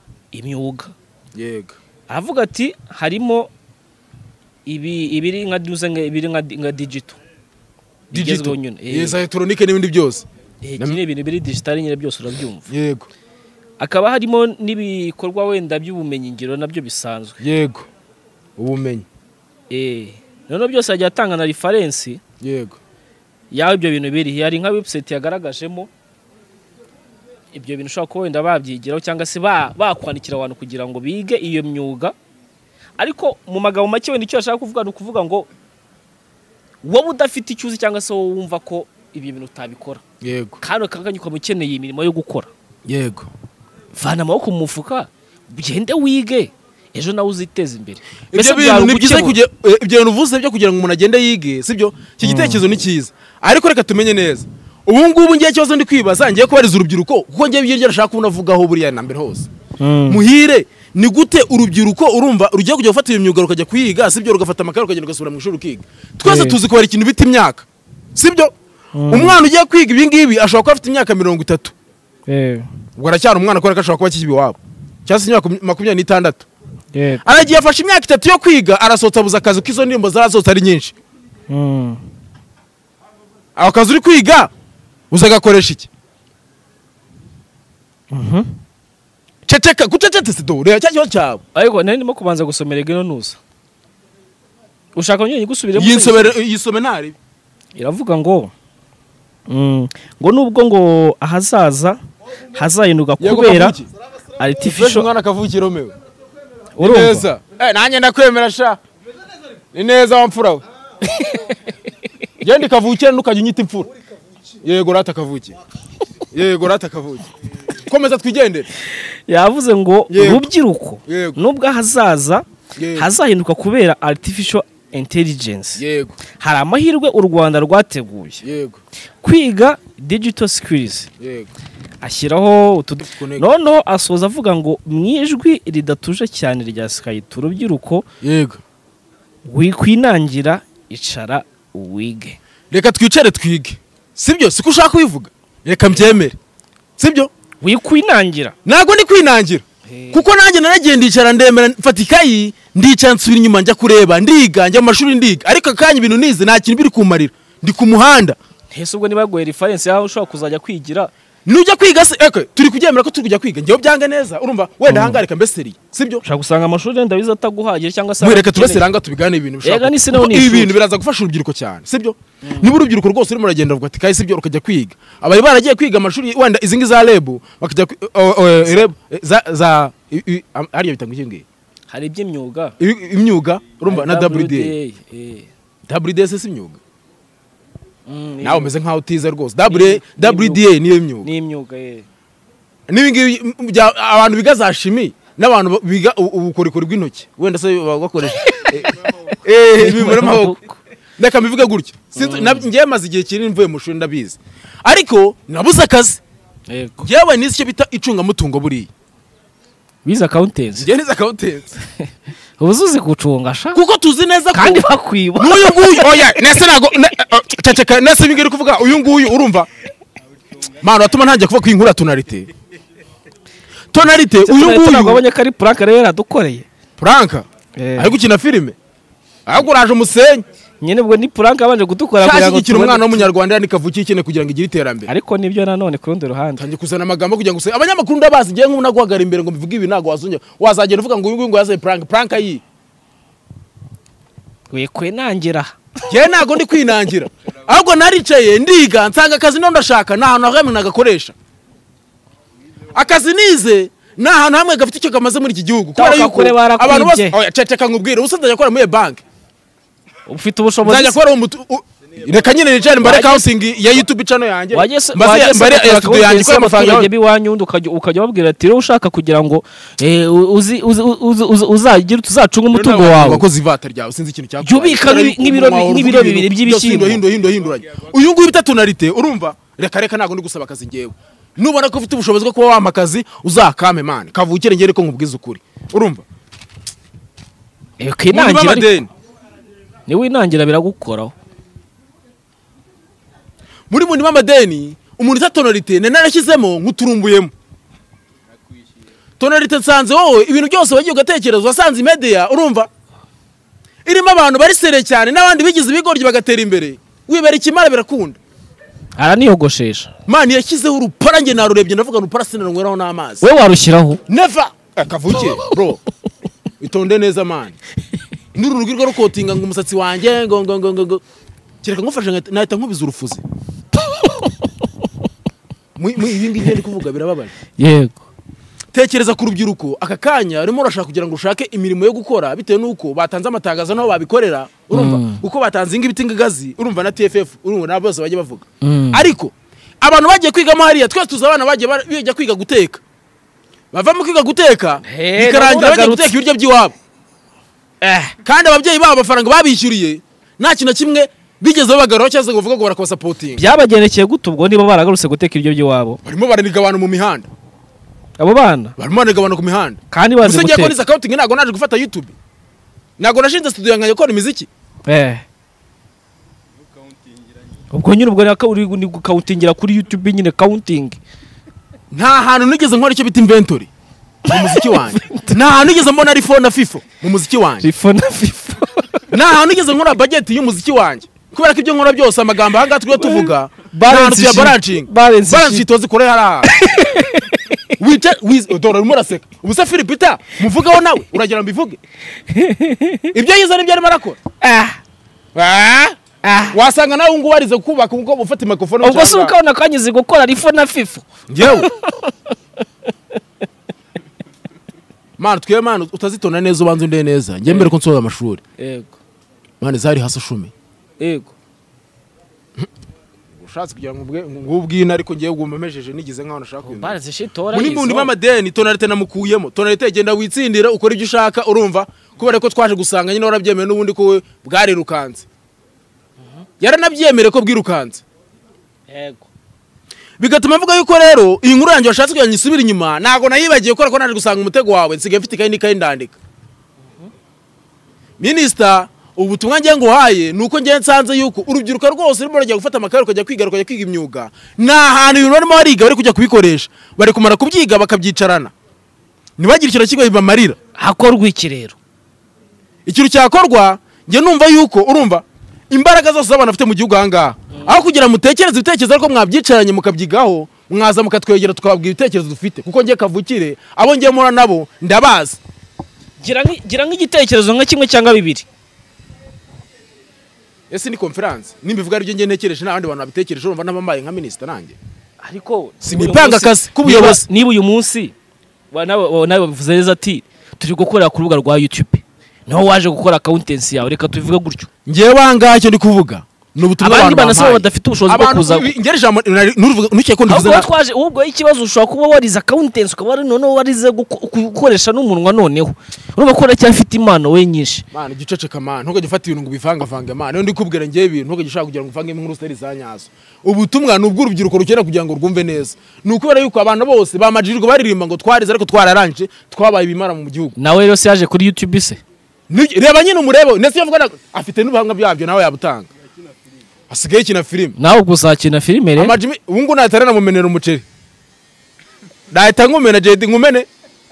Yego. Avuga ati harimo ibiri nka duze nka digital. Yes, electronic n'ibindi byose. Nyine ibintu biri digital nyine byose urabyumva. Yego. Akaba harimo nibikorwa wenda by'ubumenyi ngiro nabyo bisanzwe. Yego. Ubumenyi. None byose ajya atanga na reference. Yego. Yaho ibyo bintu biri hari nka website yagaragajemo ibyo bintu ushobora ko wenda babyigiraho cyangwa se bakwandikira abantu kugira ngo bige iyo myuga. Ariko mu magabo make wenda icyo ashaka kuvuga nukuvuga ngo wowe udafite icyuzi cyangwa se wowe wumva ko ibi bintu utabikora. Yego. Kandi ukaganyuka mukeneye imirimo yo gukora. Yego. Vana amaboko mu mufuka ugende wige ejo nawe uziteza imbere. Ibyo bintu ni byiza kujya ibyo bintu uvuze byo kugira ngo umuntu agende yige sibyo iki gitekerezo ni cyiza. Ariko reka tumenye neza ubu ngubu ngiye cyozo ndi kwibaza ngiye kubariza urubyiruko kuko ngiye byiryo nashaka kunavugaho buriya nambere hose. Muhire ni gute urubyiruko urumva rugiye kujya gufata iyo myuga rukajya kuyiga sibyo rugafata amakaro ukagenda ugasubira mu ishuri ukiga. Twese tuzi ko hari ikintu bita imyaka sibyo. Umwana ugiye kwiga ibi ngibi ashobora kuba afite imyaka 30. Ubwo aracyari umwana ko ashobora kuba kikibi wabo cyangwa se imyaka 26. Aragiye afashe imyaka 3 yo kwiga arasotsa buza akazi k'izo ndimbo zarazotsa ari nyinshi. Aho kazi uri kwiga uzagakoresha iki? Ceceka gucecetse sido rero cyacyo cyabo. Ariko nari ndimo kubanza gusomera geno nuza. Ushaka nyine gusubiremo yisome ntari. Iravuga ngo nubwo ngo ahazaza hazayinuka kubera artificial mwana kavukiro mewe. Neza. Nanjye ndakwemera sha. Ni neza wamfura we. Genda kavukira nukajya unyita imfura. Yego rata kavukira. Yego rata kavukira. Komeza twigendere. Yavuze ngo rubyiruko nubwo ahazaza hazahinduka kubera artificial intelligence. Yego. Hari amahirwe u Rwanda rwateguye. Yego. Kwiga digital skills. Yego. Ashyiraho noneho asoza avuga ngo mwijwi ridatuje cyane rya Skype urubyiruko. Yego. Wikwinangira icara uwige. Reka twicare twige. Sibyo siko ushaka kubivuga. Reka mbyemere. Sibyo? Wikwinangira. Nago ni kwinangira. Kuko nanjye naragiye ndicara ndemera mfatikayi ndicara nsubira inyuma njya kureba ndiga njya mu mashuri ndiga ariko akanya ibintu nize nta kintu biri kumarira ndi ku muhanda. Hese ubwo niba goye reference yaho ushobora kuzajya kwigira nujya kwiga se turi kubyemera ko turi kujya kwiga ngiye byanga neza urumva wenda hangarika mbeseri sibyo ushaka gusanga amashuri ndabiza ataguhagire cyangwa se reka tubesiranga tubigane ibintu bishaka ibintu biraza gufasha urubyiruko cyane sibyo niba urubyiruko rwose urimo uragenda ruvuga ati kayi sibyo ukajya kwiga abari baragiye kwiga amashuri wenda izingi za lebo bakajya lebo za hariyo bitanga iki hari iby'imyuga imyuga urumva na WDA WDA se imyuga nawe umeze nkaho utiza rwose WDA niyo imyuga ni imyuga n'ibingibi abantu biga za shimi n'abantu biga ubukorikori bw'intoki wenda se bagakoresha bimura amaboko ndeka mbivuga gutyo ngiye maze igihe kinini mvuye mu shuri ndabizi ariko nabuze akazi yewe nizi icyo bita icungamutungo buriya biza accountancy ngiye niza accountancy ubuzuzi gucunga sha kuko tuzi neza ko kandi bakwiba n'uyu nguyu oya nese nago ceceka nese bingiri kuvuga uyu nguyu urumva mano atuma ntangiye kuvuga ko inkura tonalite uyu nguyu nabonye ko ari prank rero yaradukoreye prank ari gukina filime ahubwo uraje umusenyi nyene ubwo ni prank abanje kudukora kugira ngo kiri umwana w'umunyarwanda yani kavukiye ikene kugira ngo igire iterambere ariko nibyo nanone ku rundi ruhande tangiye kuzana amagambo kugira ngo abanyamakuru ndabazi ngiye nk'ubu naguhagara imbere ngo mbivuge ibi nago wazunye wazagenda uvuga ngo uyu nguyu ngo yazaye prank ayi kwenangira ngiye nago ndi kwinangira ahubwo naricaye ndiga nsanga akazi no ndashaka nta hantu hamwe nagakoresha akazi nize nta hantu hamwe gafite icyo kamaze muri iki gihugu kubera yuko abantu bose ceceka nkubwire usanze yakora muri bank ufite ubushobozi nzajya kubara reka nyine nicare mbare counting ya YouTube channel yanjye mbare studio yanjye ko amafaranga yawe biwanyu ukajya babwira ati rero ushaka kugira ngo uzagira tuzacunga umutungo wawe wakoze ivata ryawe sinzi ikintu cyakora jubika nk'ibiro bibiri by'ibishyimbo hinduranye uyu nguyu bita tonalite urumva reka nago ndi gusaba akazi ngewe nubona ko ufite ubushobozi bwo kuba wampa akazi uzakame man kavukire ngere ko nkubwiza ukuri urumva ni winangira biragukoraho muri mundi mamadeni umuntu ita tonalite narashyizemo nkuturumbuyemo tonalite nsanze wowe ibintu byose wagiye ugatekereza wasanze media urumva irimo abantu bari sere cyane n'abandi bigize ibigoryi bagatera imbere wibera ikimara birakunda araniyogoshesha man yashyizeho urupara nge narurebye ndavuga urupara sinanweraho n'amazi we warushyiraho never akavuke bro itonde neza man nduru rugirwa rukotinga ngo umusatsi wanjye ngo kireka ngufasha nahita nkubiza urufuzi ibi ngibi ndi kuvuga birababaje yego tekereza ku rubyiruko aka kanya urimo urashaka kugira ngo ushake imirimo yo gukora bitewe nuko batanze amatangazo naho babikorera urumva uko batanze ingibiti ngagazi urumva na TFF urumva nabo bose bagiye bavuga ariko abantu bagiye kwiga mahariya twese tuza abana bagiye bijya kwiga guteka bavamo kwiga guteka bikarangira bagiye guteka ibiryo by'iwabo kandi ababyeyi babo amafaranga babishyuriye nta kintu kimwe bigeze babagaraho cyangwa ngo bavuga ngo barakosapotinga byabagerekeye gute ubwo niba baragarutse guteka ibiryo by'iwabo barimo baraniga abantu mu mihanda abo bana barimo baraniga abantu ku mihanda kandi bazi guteka gusa ngiye accounting ntago naje gufata YouTube ntago nashinze studio yanjye gukora imiziki ubwo nyine ubwo uri gucountingira kuri YouTube nyine counting nta hantu nigeze nkora icyo bita inventory mu muziki wanjye nta hantu nigeze mbona ari phone na FIFO mu muziki wanjye nta hantu nigeze nkora budget y'umuziki wanjye kubera ko ibyo nkora byose amagambo aha ngaha tujya tuvuga balance sheet wazikore hara dore urimo uraseka ubu se Philipita muvugaho nawe uragira mbivuge ibyo yize n'ibyo arimo arakora wasanga nawe ngo warize kubaka uko ufata microphone ubwo se ukabona kanyize gukora rifo na FIFO ngewe man twe man utazitona neza ubanze unde neza ngiye mbere ko nsoza amashuri yego man zari hasa 10 yego ushatse kugira ngo ngubwina ariko ngiye gumemejeje nigize nkaho nashaka kwinda baraze shitora muri mundi mamadeni tonalite namukuyemo tonalite genda witsindira ukora ibyo ushaka urumva kubera ko twaje gusanga nyine warabyemeye n'ubundi ko bwari rukanze yaranabyemere ko bwirukanze yego bigatuma mvuga yuko rero iyi nkuru yanjye washatse kugira nyisubira inyuma nago nayibagiye gukora ko naje gusanga umutego wawe nsigaye mfite ikayi ndandika Minister ubutumwa ngiye nguhaye nuko ngiye nsanze yuko urubyiruko rwose rurimo rujya gufata amakaye rukajya kwiga imyuga nta hantu ibintu barimo bariga bari kujya kubikoresha bari kumara kubyiga bakabyicarana ntibagire ikintu kimwe bibamarira hakorwa iki rero ikintu cyakorwa ngiye numva yuko urumva imbaraga zose z'abantu afite mu gihugu ahangaha aho kugira mutekereze ibitekerezo ariko mwabyicaranye mukabyigaho mwaza mukatwegera tukababwira ibitekerezo dufite kuko ngiye kavukire abo ngiye mura nabo ndabazi gira nk'igitekerezo nka kimwe cyangwa bibiri ese ni conference nimbivuga ari byo ngiye ntekereje n'abandi bantu babitekereje urumva n'abambaye nka minister nanjye ariko simipanga akazi k'ubuyobozi niba uyu munsi nawe bavuze neza ati turi gukorera ku rubuga rwa YouTube naho waje gukora accountancy yawe reka tubivuga gutyo ngiye wanga cyo ndi kuvuga abandi banasaba badafite ubushobozi bwo kuza ngere jambo nuke ko ndivuze twaje ubwo ikibazo ushobora kuba warize accountancy ukaba ari none warize gukoresha n'umunwa noneho urumva ko racyafite impano we nyinshi mana igiceceka mana ntuko gifata ibintu ngo bivanga mana ndi kubwira ngiye ibintu ntuko gishaka kugira ngo uvange inkuru stari zanyazo ubutumwa nubwo urubyiruko rukera kugira ngo rwumve neza nukubera yuko abantu bose bamajirirwa baririmba ngo twarize ariko twararanje twabaye ibimara mu gihugu nawe rero se yaje kuri YouTube se reba nyine umurebo nese yavuga afite n'ubuhanga byabyo nawe yabutanga asigaye kina filime nawe gusakina filime rero amajimi ubungu natarana mumenera umuceri dahita ngumena jedi ngumene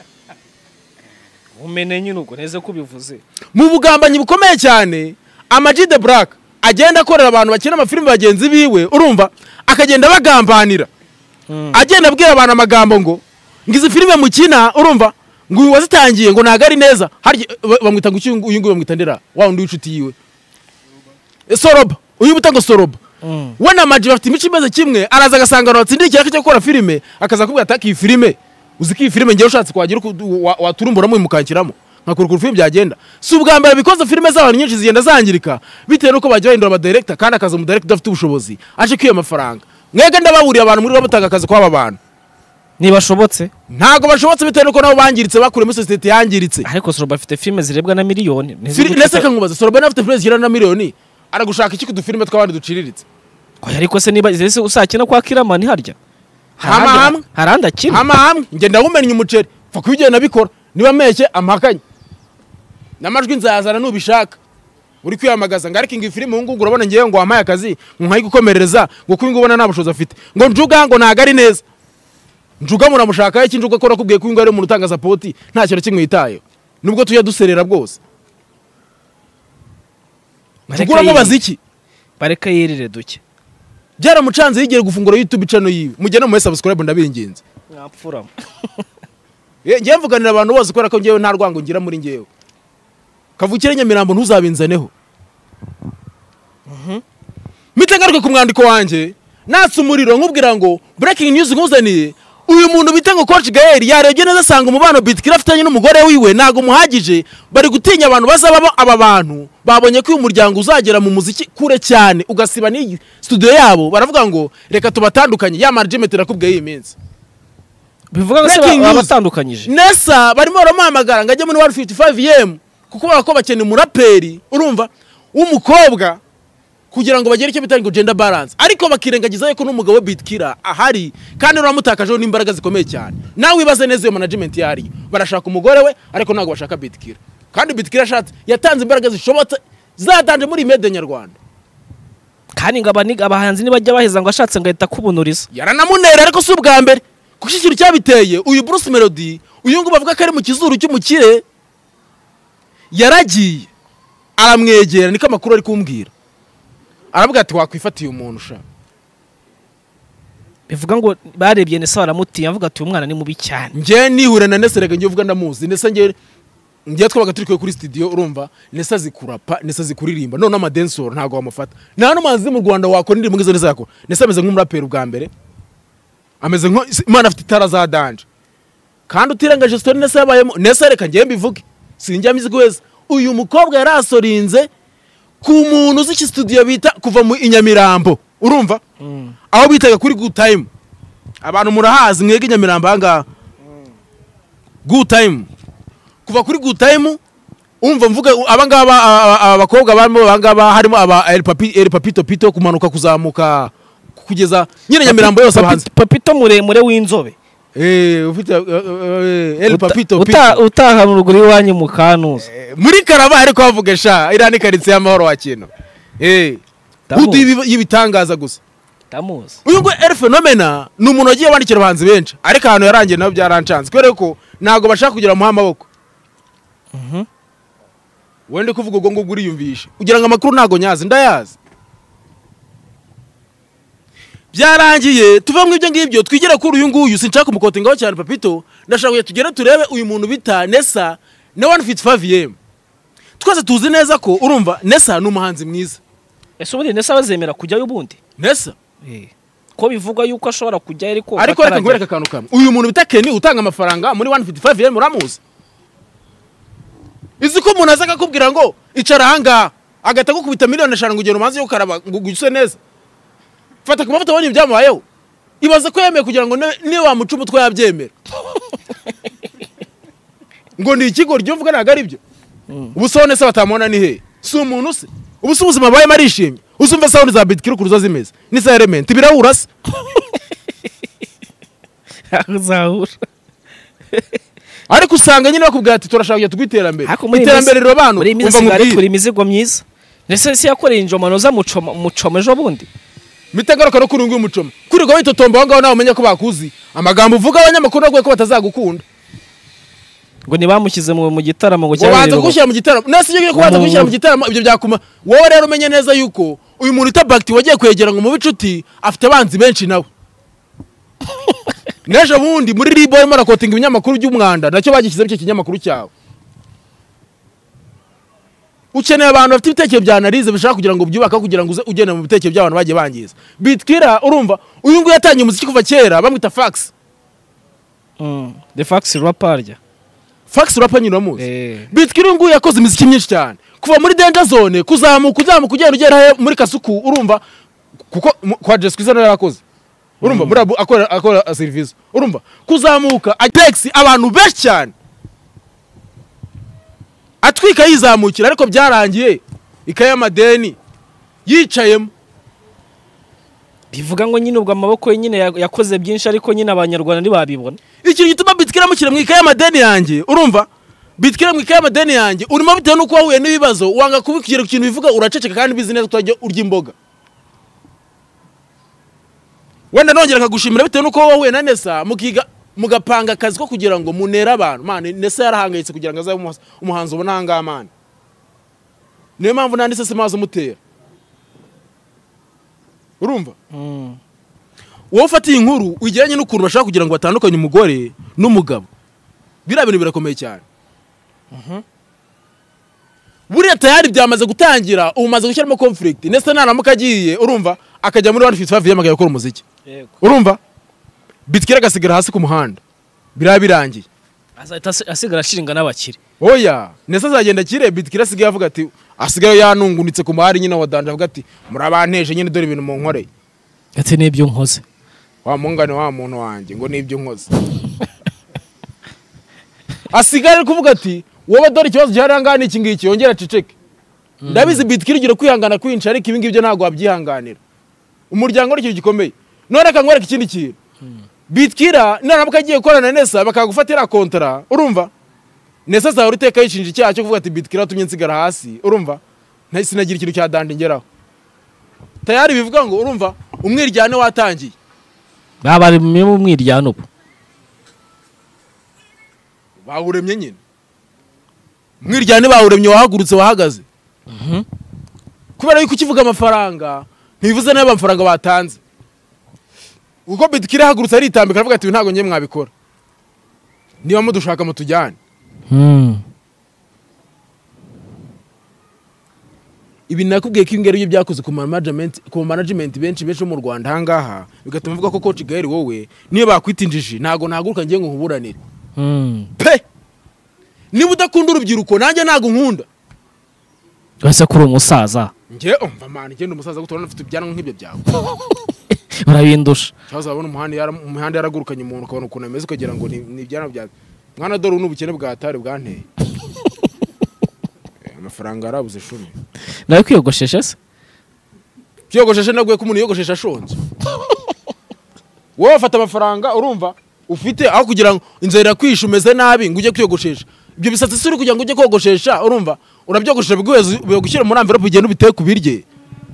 nyine ubwo neze kubivuze mu bugambanyi bukomeye cyane Ama-G The Black agenda akorera abantu bakina amafilime bagenzi biwe urumva akagenda bagambanira agenda abwira abantu amagambo ngo ngize filime mukina urumva ngo wazitangiye ngo nagari neza hari bamwita ngo uyu nguyu bamwita ndera wa undi w'inshuti yiwe Soroba uyu butango Soroba we na Ama-G bafite imico imeze kimwe araza agasanga watsindiye ikiraka cyo gukora filime akaza kubwira ataka iyi filime uzi ko iyi filime ngiye ushatse kwagira waturumburamo mukankiramo nkakurukura filime byagenda si ubwa mbere bikoze filime z'abantu nyinshi zigenda zangirika bitewe nuko bajya bahindura aba director kandi akaza mu director udafite ubushobozi aje kwiyo amafaranga mwega ndababuriye abantu muri batanga akazi kw'aba bantu nibashobotse ntago bashobotse bitewe nuko nabo bangiritse bakure muri society yangiritse ariko Soroba afite filime zirebwa na miliyoni nese kankubaza Soroba afite filime zigera na miliyoni aragushaka iki kudufilime tw'abandi duciriritse ariko se niba zese usakina kwa Kiramani harya haranda kina hamwe ngenda ngumenya umuceri pfa kubigenda bikora niba meke amakanye namajwi nzazana nubishaka uri kwiyamagaza ngo ariko ingi filime ngo urabona ngiye ngo wamaye akazi nkayi gukomereza ngo kubi ngubona nta bushobozi afite ngo njuga ngo nagari neza njuga muramushaka iki njuga akora kubwiye ko ari umuntu utanga support nta kintu kimwitaye nubwo tuya duserera bwose Ngura mubaza iki bareka yirire duke byaramucanze yigere gufungura YouTube channel yiwe mujyana mu subscribe ndabinginze mwapfuramo ngiye mvuganira abantu bose kwera ko ngiyewe nta rwango ngira muri ngiyewe kavukire Nyamirambo ntuzabinzaneho mitegaruke ku mwandiko wanje natse umuriro nkubwira ngo breaking news nkuzaniye uyu muntu bita ngo Coach Gael yarebye neza asanga umubano Bitkira afitanye n'umugore wiwe nago muhagije bari gutinya abantu bazaba aba bantu babonye ko uyu muryango uzagera mu muziki kure cyane ugasiba ni studio yabo baravuga ngo reka tubatandukanye ya management irakubwiye iyi minsi bivuga ngo se babatandukanyije nesa barimo baramuhamagara ngo ajye muri 155M kuko barako bakene umuraperi urumva w'umukobwa kugira ngo bagere icyo bitari ngo gender balance ariko bakirengagiza yuko n'umugabo Bitkira ahari kandi uramutakajeho n'imbaraga zikomeye cyane nawe wibaze neza iyo management yari barashaka umugore we ariko ntago bashaka Bitkira kandi Bitkira shatse yatanze imbaraga zishobotse zadanje muri mede nyarwanda kandi ngabaniga abahanzi nibajya baheza ngo ashatse ngahita kubunuriza yaranamunera ariko si ubwa mbere kushikira cyabiteye uyu Bruce Melody uyu ngo bavuga ko ari mu kizuru cy'umukire yaragiye aramwegera niko amakuru ari kumbwira aravuga ati wakwifatiye umuntu sha bivuga ngo barebye Nesa baramutiye avuga ati umwana ni mubi cyane ngiye nihure na Nesa rega ngiye uvuga ndamuzi Nesa ngiye twabaga turi kuri studio urumva Nesa zikurapa Nesa zikuririmba none amadensor ntago wamufata nta numanzi mu Rwanda wakora indirimbo ngizo Nesa yakora Nesa ameze nk'umuraperi ubwa mbere ameze nko Imana afite itara za danje kandi utirengaje story Nesa yabayemo Nesa reka ngiye mbivuge sinjya mizigo wese uyu mukobwa yarasorinze ku muntu uzi iki studio bita kuva mu Inyamirambo urumva aho bitaga kuri Good Time abantu murahazi mwege Inyamirambo hanga Good Time kuva kuri Good Time umva mvuga abangaba abakobwa barimo abangaba harimo aba El Papito Pito kumanuka kuzamuka kugeza nyine Nyamirambo yose abahanzi Papito muremure w'inzobe ufite El Papito utaha mu ruguru iwanyu mu Kanuza muri Karaba ariko bavugesha irani karitse y'amahoro wa kintu udu yibitangaza gusa tamuzi uyu ngo El Phenomena ni umuntu wagiye wandikira abahanzi benshi ariko ahantu yarangiye nabo byarancanze kubera ko nago bashaka kugira mu amaboko wende kuvuga ngo ngo uriyumvishe ugira ngo amakuru nago nyazi ndayazi byarangiye tuva mu ibyo ngibyo twigera kuri uyu nguyu sinshaka umukotingaho cyane Papito ndashaka tugere turebe uyu muntu bita Nesa na 155M twese tuzi neza ko urumva Nesa ni umuhanzi mwiza ese ubundi Nesa bazemera kujyayo ubundi Nesa ko bivuga yuko ashobora kujya ariko reka ngwereka akantu kamwe uyu muntu bita Kenny utanga amafaranga muri 155M uramuzi izi ko umuntu azaga kubwira ngo icara hanga agahita gukubita miliyoni 5 ngo ugende umanze yo karaba ngo uguse neza. Fata ku mavuta abonye ibyamubayeho. Ibaze ko yemeye kugira ngo niba wamuca umutwe yabyemera. Ngo ni ikigo ryumvuga naga ari byo. Ubusone se batamona ni he? Si umuntu se. Ubusu ubuzima baye marishimye. Usumva sound za Bitkira kuruza zimeze. Ni za element birahura se. Azahura. Ariko usanga nyine bakubwira ati turashaka kujya twiterambere. Iterambere rero abantu umva mubwire imizigo myiza. Nese si yakoreye injomano za mucoma ejo bundi. Mitagaruka no kurungu umucoma. Kuri go witotomba wangaho nawe umenya ko bakuzi. Amagambo uvuga abanyamakuru nagwe ko batazagukunda. Ngo nibamukize mu gitaramo ngo cyane. Wabanza gushyira mu gitaramo. Nasi yo kubanza gushyira mu gitaramo ibyo byakuma. Wowe rero umenye neza yuko uyu muntu utabakti wagiye kwegera ngo mu bicuti afite abanzi benshi nawe. Nejo bundi muri ribo arimo arakotinga ibinyamakuru by'umwanda nacyo bagishyize cyo kinyamakuru cyawe. Ukeneye abantu bafite ibitekerezo bya analize bishaka kugira ngo byubaka kugira ngo ugene mu bitekerezo by'abantu bagiye bangiza. Bitkira urumva uyu nguyu yatangiye umuziki kuva kera bamwita Fax. The Fax rapper. Fax rapper nyine wamuzi. Bitkira nguyu yakoze imiziki myinshi cyane. Kuva muri Danger Zone kuzamuka ugera muri Kasuku urumva kuko kwa Jesquiza no yarakoze. Urumva muri akora service. Urumva kuzamuka Apex abantu benshi cyane. Atwika yizamukira ariko byarangiye ikaya madeni yicayemo. Bivuga ngo nyine ubwo amaboko ye nyine yakoze byinshi ariko nyine abanyarwanda ntibabibona. Ikintu gituma Bitkira mukira mu ikaya madeni yanjye. Urumva Bitkira mu ikaya madeni yanjye urimo bitewe nuko wahuye n'ibibazo wanga kubikira ikintu bivuga uraceceka kandi business utajya urya imboga. Wenda nongera kagushimira bitewe nuko wahuye na Nesa mukiga mugapanga akazi ko kugira ngo munera abantu. Man Nesa yarahangayitse kugira ngo azabe umuhanzi ubona hanga man. Niyo mpamvu nandise simaze umutera. Urumva? Wowe ufatiye inkuru ugeranye n'ukuntu bashaka kugira ngo batandukanye umugore n'umugabo. Bira bintu birakomeye cyane. Buriya tayari byamaze gutangira umaze gushyiramo conflict. Nesa naramuka agiye urumva akajya muri 155 yamagaye gukora umuziki. Urumva? Bitkira gasigara hasi ku muhanda. Birangiye. Asigara ashiringa n'abakire. Oya, Nesa azagenda kire Bitkira asigaye avuga ati asigaye yanungunitse ku mahari nyine wadanje avuga ati murabanteje nyine dore ibintu mu nkoreye. Ati n'ibyo nkoze. Wa mungane wa muntu wanjye ngo n'ibyo nkoze. Asigara kuvuga ati wowe dore ikibazo cyarangana iki ngiki yongera ciceke. Ndabizi Bitkira igira kwihangana kwinca ariko ibi ngibyo ntago wabyihanganira. Umuryango ari gikomeye. None akangwereka ikindi kintu. Bitkira naramuka agiye gukorana na Nesa bakagufatira kontra urumva Nesa za uruteka yishinja icyaha cyo kuvuga ati Bitkira tumye nsigara hasi urumva ntahise nagira ikintu cya dandi ngeraho tayari bivuga ngo urumva umwiryane watangiye babari mu mwiryane ubu bawuremye nyine umwiryane bawuremye wahagurutse wahagaze kubera yuko ukivuga amafaranga ntibivuze nayo amafaranga batanze uko Bitkira hagurutse aritambika aravuga ati ntago ngiye mwabikora niba mudushaka mutujyane ibi nakubwiye ko ingero byakoze ku management benshi mu Rwanda hangaha bigatuma mvuga ko Coach Gael wowe niyo bakwitinjije ntago nahaguruka ngiye nguhuburanire pe niba udakunda urubyiruko nanjye ntago nkunda wese kuri umusaza ngiye umva man ngende umusaza gutora nafite ibyana nk'ibyo byawe urabindusha cyaza abona umuhanda yaragurukanye umuntu ukabona ukuntu ameze kugira ngo ni ibyana bya mwana dore n'ubukene bwatari bwanteye amafaranga arabuze shumi nawe kwiyogoshesha se kwiyogoshesha naguye ko umuntu yiyogoshesha ashonje wowe ufata amafaranga urumva ufite aho kugira ngo inzira irakwisha umeze nabi ngo ujye kwiyogoshesha ibyo bisatsi suri kugira ngo ujye kogoshesha urumva urabyogoshesha bigushyira muri envelope ugenda ubiteye kubirye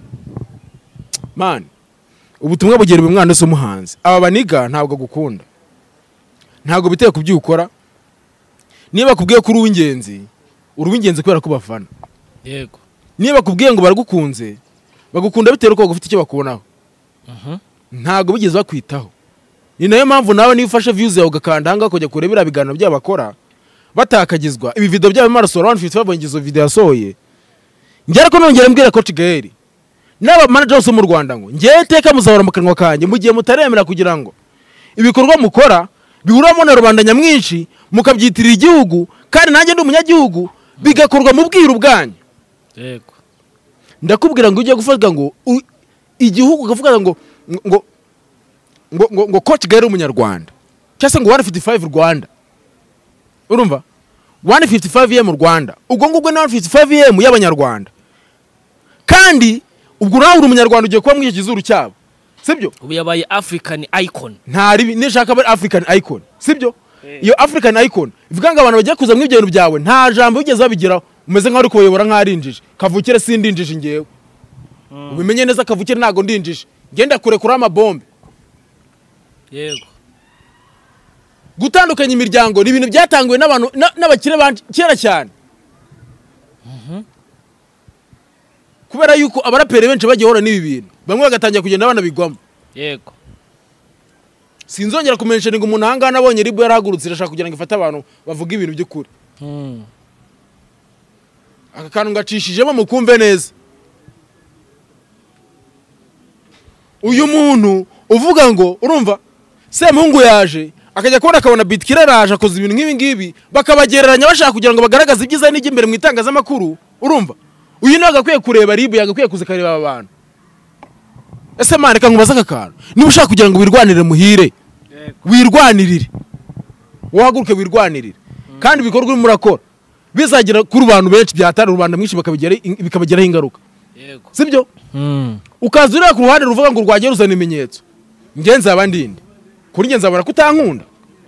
man ubutumwa bugera mu mwana w'umuhanzi aba baniga ntabwo gukunda ntabwo biteye kubyukora niba kubwiye kuri uw'ingenzi kubera ko bafana yego niba kubwiye ngo baragukunze bagukunda bitewe ko bagufite icyo bakubonaho ntabwo bigeze bakwitaho ni nayo mpamvu nawe niba ufashe views yawe ugakanda hanga kujya kurebera ibiganiro byabo bakora batakagizwa ibi video byabo maraso 155 bongizo video yasohoye ngera ko nongera mbwira Coach Gael n'aba managers mu Rwanda ngo ngiye teka muzahora mu kanwa kanje mu gihe mutaremera kugira ngo ibikorwa mukora bihuramo na rubanda nyamwinshi mukabyitirira igihugu kandi nanjye ndi umunyagihugu bigakorwa mu bwiru bwanyu yego ndakubwira ngo ujye gufatwa ngo igihugu ukavuga ngo Coach Gael umunyarwanda cyase ngo 155 Rwanda urumva 155 ye mu Rwanda ubwo ngubwo na 155 ye mu y'abanyarwanda kandi ubwo nawe uri umunyarwanda ugiye kuba mwiki kizuru cyabo sibyo ubu yabaye African icon ntari nishaka aba African icon sibyo iyo African icon ivuga ngo abantu bagiye kuza mu ibyo bintu byawe nta jambo ugeze babigiraho umeze nkaho uri kuyobora nkarinjije kavukire sindinjije ngewe ubimenye neza kavukire nago ndinjije ngenda kure kuri amabombe yego gutandukanya imiryango ni ibintu byatanguwe n'abantu n'abakire kera cyane kubera yuko abarapere benshi bagiye hora n'ibi bintu bamwe bagatangira kugenda abana bigwamo yego sinzongera kumentioninga umuntu ahangana abonye ribu yarahagurutse irashaka kugira ngo ifate abantu bavuga ibintu by'ukuri aka kantu ngacishijemo mukumve neza uyu muntu uvuga ngo urumva Semuhungu yaje akajya kubona akabona Bitkira araje akoze ibintu nk'ibi ngibi bakabagereranya bashaka kugira ngo bagaragaze ibyiza n'ijya imbere mu itangazamakuru urumva uyu nawe agakwiye kureba ribu yagakwiye kuzikareba abantu ese mane kankubaza aka kantu niba ushaka kugira ngo wirwanire muhire wirwanirire wahaguruke wirwanirire kandi ibikorwa urimo urakora bizagira kuri abantu benshi byatara rubanda mwinshi bikabageraho ingaruka sibyo ukaza ureba ku ruhande ruvuga ngo rwagiye ruzana ibimenyetso ngenzi abandinde kuri ngenzi abara kutankunda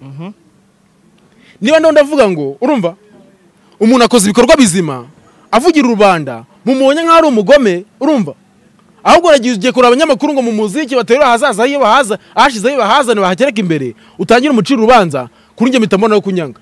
niba ndo ndavuga ngo urumva umuntu akoze ibikorwa bizima avugira rubanda mumubonye nkaho ari umugome urumva ahubwo uragiye kuraba abanyamakuru ngo mu muziki baterera hazaza iyo bahaza ashize iyo bahazane bahatereka imbere utangira umuciro urubanza kuri nge mitamona yo kunyanga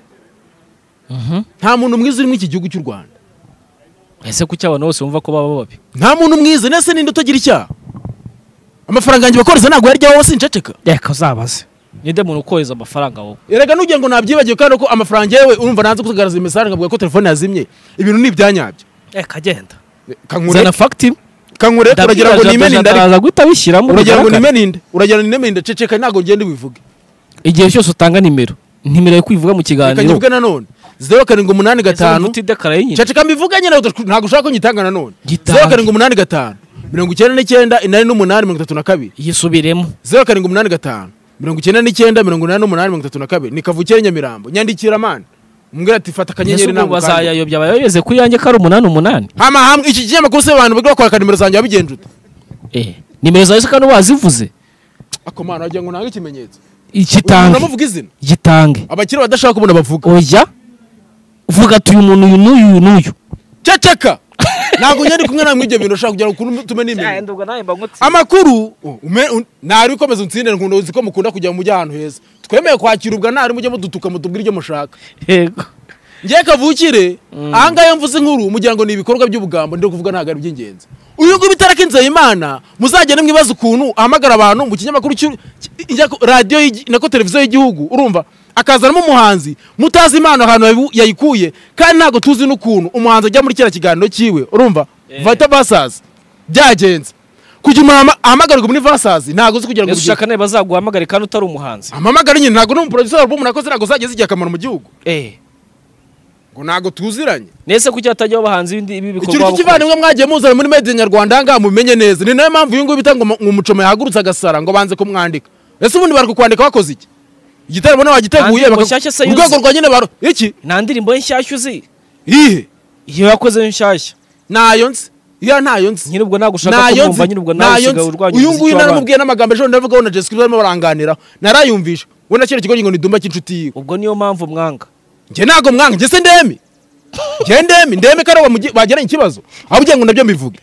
nta muntu mwiza uri mu iki gihugu cy'u Rwanda ese ku cyabana bose bumva ko baba babi nta muntu mwiza nese ninde utagira icyaha amafaranga yanjye bakoreza ntago yarya wowe sinceceka reka uzabaze ninde muntu ukohereza amafaranga wowe erega nugiye ngo nabyibagiye kandi ko amafaranga yewe urumva nanze kugaragaza imesage ngavuga ko telefone yazimye ibintu ni ibyanyabyo reka genda kankure zana fact kankure uragira ngo nimene ndari ndaza guhita bishyiramo uragira ngo nimene inde uragira ngo nimene ndaceceka ntago ngende bivuge igihe cyose utanga nimero yo kwivuga mu kiganiro kanyivuga nanone 0785 ceceka mbivuga nyine ntago ushaka ko nyitanga nanone 0785 99 yisubiremo 0785 99 ni kavukire Nyamirambo nyandikira man umbwira ati fata kanyenyeri ntabwo bazayayobya abayobeze kuri yanjye kari 88 hama hamwe iki kinyamakuru se abantu bagwa kwa nimero zanjye abigenjuta nimero zawe kandi wazivuze akomana wagira ngo nanga ikimenyetso igitange namuvuga izina gitange abakire badashaka kubona bavuga oya uvuga tuyu muntu uyu n'uyu ceceka ntago nyari kumwe namwe ibyo bintu ushaka kugira ngo tume n'imwe amakuru nari ukomeza unsinde nkundo uzi ko mukunda kujya mu ahantu heza twemeye kwakira ubwa nari mujye mudutuka mutubwira ibyo mushaka yego ngiye kavukire ahangaye mvuze inkuru mugira ngo ni ibikorwa by'ubugambo ndi kuvuga ntago ari by'ingenzi uyu nguyu bitarakinze Imana muzagende mwibaza ukuntu ahamagara abantu mu kinyamakuru radio nako televiziyo y'igihugu urumva akazanamo umuhanzi mutazi Imana ahantu yayikuye kandi ntago tuzi n'ukuntu umuhanzi ajya muri kera kiganiro cyiwe urumva Vita Basas byagenze kugira umuntu ahamagarwa muri Basas ntago uzi kugira ngo ushaka nawe bazaguhamagare kandi utari umuhanzi amamagara nyine ntago n'umuproducer album nakoze ntago zageze igihe akamaro mu gihugu ngo ntago tuziranye nese kuki atajyaho abahanzi ibi bikorwa ikintu kivandimwe mwagiye muzana muri media nyarwanda hanga mumenye neza ni nayo mpamvu uyu nguyu bita ngo umucoma yahagurutse agasara ngo banze kumwandika ese ubundi bari kukwandika wakoze iki igitaramo nawe wagiteguye urwego rwa nyine baro iki nta ndirimbo nshyashya uzi ihe iyo yakoze nshyashya nayo nzi iya ntayo nzi nyine ubwo nagushaka kumva nyine ubwo nawe usigaye urwanya uyu nguyu naramubwiye n'amagambo ejo ndavuga ngo Jessica barimo baranganira narayumvisha we nakire kigo ngo ndumba cy'inshuti yiwe ubwo niyo mpamvu mwanga nge nago mwanga nge se ndeme kare bagera ikibazo ahubwo ngo nabyo mbivuge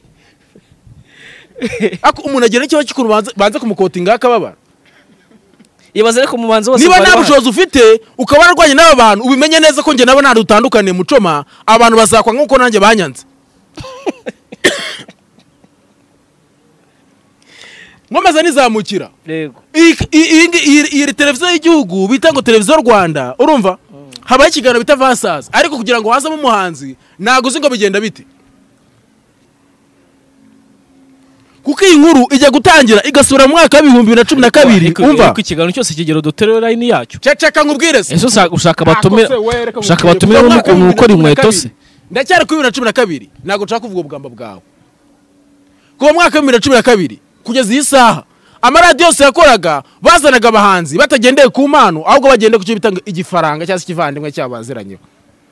ako umuntu agera ikibazo cy'ukuru banze kumukotinga akababara ibaze ariko mubanze wose niba nta bushobozi ufite ukaba warwanye n'aba bantu ubimenye neza ko nge nabo nta dutandukaniye mucoma abantu bazakwa nk'uko nanjye banyanze nkomeza nizamukira iyi televiziyo y'igihugu bita ngo televiziyo Rwanda urumva habaye ikiganiro bita Vasas ariko kugira ngo hazamo umuhanzi ntago uzi ngo bigenda bite kuko iyi nkuru ijya gutangira igasubira mu mwaka wa 2012 umva ko ikiganiro cyose kigero duterera line yacyo ceceka nkubwire se ushaka batumira n'ukuntu ukora inkweto se ndacyari kuri 2012 ntabwo nshaka kuvuga ubugamba bwawe kuva mwaka wa 2012 kugeza iyi saha amaradiyo yose yakoraga bazanaga abahanzi batagendeye ku mpano ahubwo bagendeye ku cyo bitanga igifaranga cyangwa se ikivandimwe cyabaziranyeho.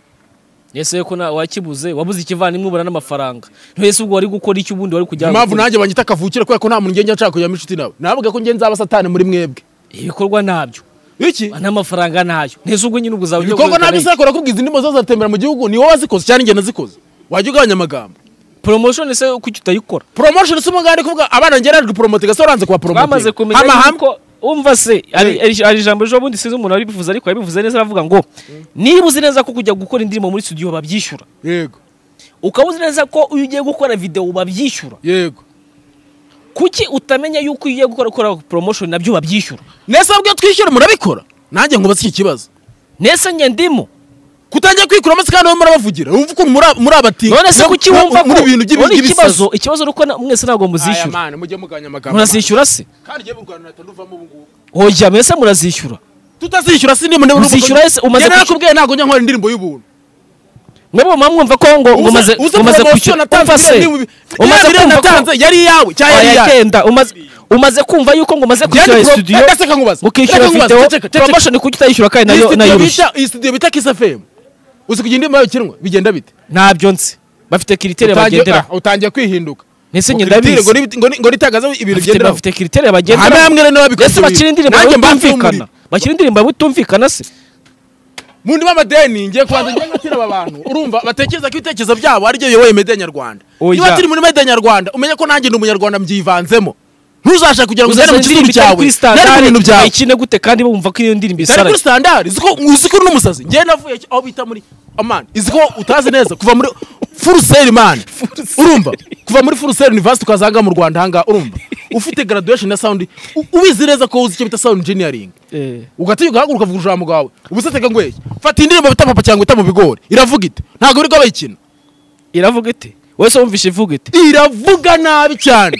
Ese ko wakibuze wabuze ikivandimwe ubura n'amafaranga ntese ubwo wari gukora iki ubundi wari kujya impamvu nanjye banyita kavukire kubera ko nta muntu ngenge nshaka kujya inshuti nawe navuga ko nge nzaba satani muri mwebwe ibikorwa nabyo iki n'amafaranga nayo ntese ubwo nyine ubwo zawe ibikorwa nabyo sakora kubwiza indimo zo zatembera mu gihugu ni wowe wazikoze cyane nge nazikoze wajya ugabanya amagambo promotion se kuki utayikora promotion se umugande kuvuga abana ngerajwe promote gasoranze kwa promote bamaze kumenya ko umva se ari jambo ejo bundi size umuntu ari bivuze ariko yabivuze neza aravuga ngo niba uzi neza ko kujya gukora indirimbo muri studio babyishyura yego ukabuze neza ko uyu ugiye gukora video babyishyura yego kuki utamenya yuko ugiye gukora promotion nabyo babyishyura nese abwo twishyura murabikora nanjye ngo batsi ikibazo nese nge ndimo kutangiye kwikura amasikano murabavugira umva ko muri abati none se kuki wumva ko muri ibintu by'ibibazo ikibazo ruko mwese ntago muzishyura aya man mujye muganya amagambo murazishyura se kandi je burwana natanduvamo ubungu oya mwese murazishyura tutazishyura si ndimo ndimo muzishyura se umaze nakubwiye ntago njya nkora indirimbo y'ubuntu mwebwe mwumva ko ngo umaze kwishyura umaze kumva yari yawe cyangwa yari yagenda umaze kumva yuko ngo umaze kwishyura studio ukishyura video promotion kuki utayishyura kandi nayo iyi studio bita Kiss FM uzi kugenda indimo yayo kinwa bigenda bite ntabyo nzi bafite kritere bagendera utangiye kwihinduka nese ndabizi ngo ritagaza ibintu byenda bafite kritere bagendera hamwe n'ababikoze nese bakira indirimbo butumvikana se mundi b'amadeni ngiye kwanza ngiye ngatira aba bantu urumva batekereza ko ibitekerezo byabo ari byo yoboye Mede Nyarwanda niba turi muri Mede Nyarwanda umenye ko nanjye ndi umunyarwanda mbyivanzemo ntuzashaka kugira ngo uzane mu kizuru cyawe nari ibintu byawe ikine gute kandi bumva ko iyo ndirimbo isara kuri standard uziko n'umusazi ngiye navuye aho bita muri man iziko utazi neza kuva muri full sale man urumva kuva muri full sale university ukazanga mu Rwanda hanga urumva ufite graduation na sound ubizi neza ko uzi icyo bita sound engineering ugatiyuga haguruka vuga ujambo gawe ubusateka ngweye fata indirimbo bita papa cyangwa ita mu bigori iravuga ite ntago biri bayikina iravuga ite wese wumvishe ivuga ite iravuga nabi cyane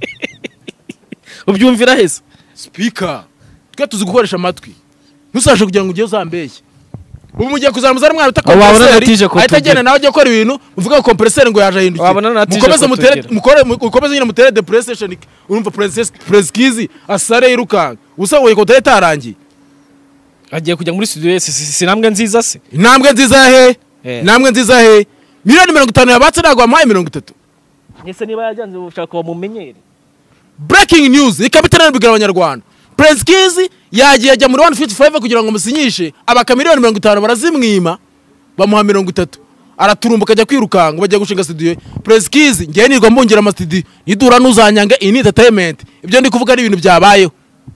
ubyumvira heza speaker twe tuzi gukoresha amatwi ntusashe kugira ngo ugiye uzambeshye ubu mugiye kuzamuza ari mwana utakompreseri ahitagenda nawe ajya gukora ibintu uvuga ko kompreseri ngo yaje ahindukiye mukomeze nyine mutere depression urumva Prince Kizi asare irukanga usangoye ko tarangiye agiye kujya muri studio sinambwe nziza se intambwe nziza he intambwe nziza he miliyoni 50 yabatse nagwa amaye 30 ese niba yajyanze ushaka bamumenyere breaking news ikabitana bigara abanyarwanda Prince Kizi yagiye ajya muri 155 kugira ngo musinyishe abaka miliyoni 50 barazimwima bamuha 30 araturumbuka ajya kwirukanga bajya gushinga studio Prince Kizi ngiye nirwa mbongera ama studio nidura nuzanyanga in entertainment ibyo ndi kuvuga ari ibintu byabayeho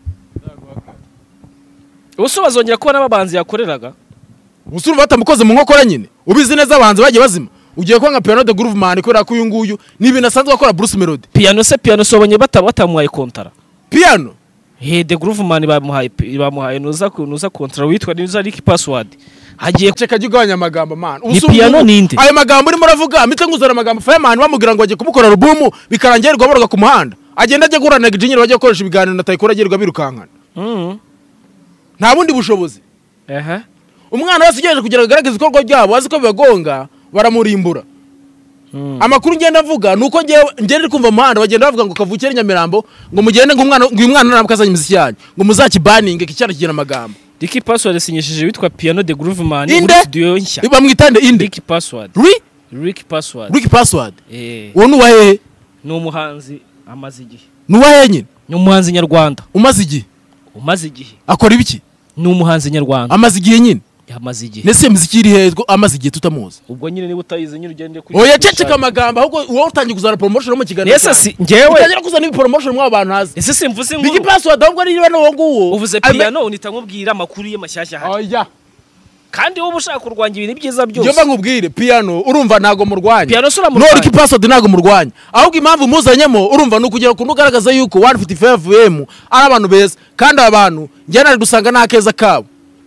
ubuso bazongera kuba n'ababanzi yakoreraga usuru batamukoze mu nkokora nyine ubizi neza abahanzi bagiye bazima ugiye kwa nka Piano de Groove Man kubera ko uyu nguyu ni ibintu asanzwe akora Bruce Melody Piano sobonye batamuhaye kontara Piano The Groove Man bamuhaye nuza kontara witwa niza Ricky Password hagiye ceka giganya amagambo man Piano ninde ayo magambo urimo uravuga amitse nguzara amagambo Fireman bamugira ngo agiye kumukora album bikarangirirwa boroga ku muhanda agenda ajya gurana Gijinyiro bajya gukoresha ibiganiro na Tayikora agirirwa birukankana nta bundi bushobozi umwana wese ugejeje kugira agaragaze ikorwa byabo azi ko bibagonga baramurimbura amakuru ngenda avuga nuko ngende kumva muhanda bagenda bavuga ngo kavukire Nyamirambo ngo mugende ngo uyu mwana nabakazanye imiziki yanyu ngo muzakibaninge kicyara kigira amagambo Ricky Password sinyishije witwa Piano de Groove Man muri studio nshya bamwitande inde Ricky Password Ricky Password uwo nuwa hehe ni umuhanzi amaze igihe nuwa hehe nyine ni umuhanzi nyarwanda umaze igihe akora ibiki ni umuhanzi nyarwanda amaze igihe nyine yamaze igihe nese muziki iri hezgo amaze igihe tutamuzi ubwo nyine niba utayize nyine ugende kuri oya ceceka amagambo ahubwo wowe utangiye kuzana promotion mu kiganiro nese si ngewe utangira kuzana promotion mwa abantu hazi ese simvuze ngo Big Password ahubwo ari bano nguwo uvuze Piano unita nkubwira amakuru y'amashyashya hari oya kandi wowe ushaka kurwanya ibintu byiza byose Jomba nkubwire Piano urumva nago murwanya Piano sura mu Ricky Password nago murwanya ahubwo impamvu muzanyemo urumva nukugira ku nugaragaza yuko 155M ari abantu beza kandi abantu njye nari gusanga nta keza kabo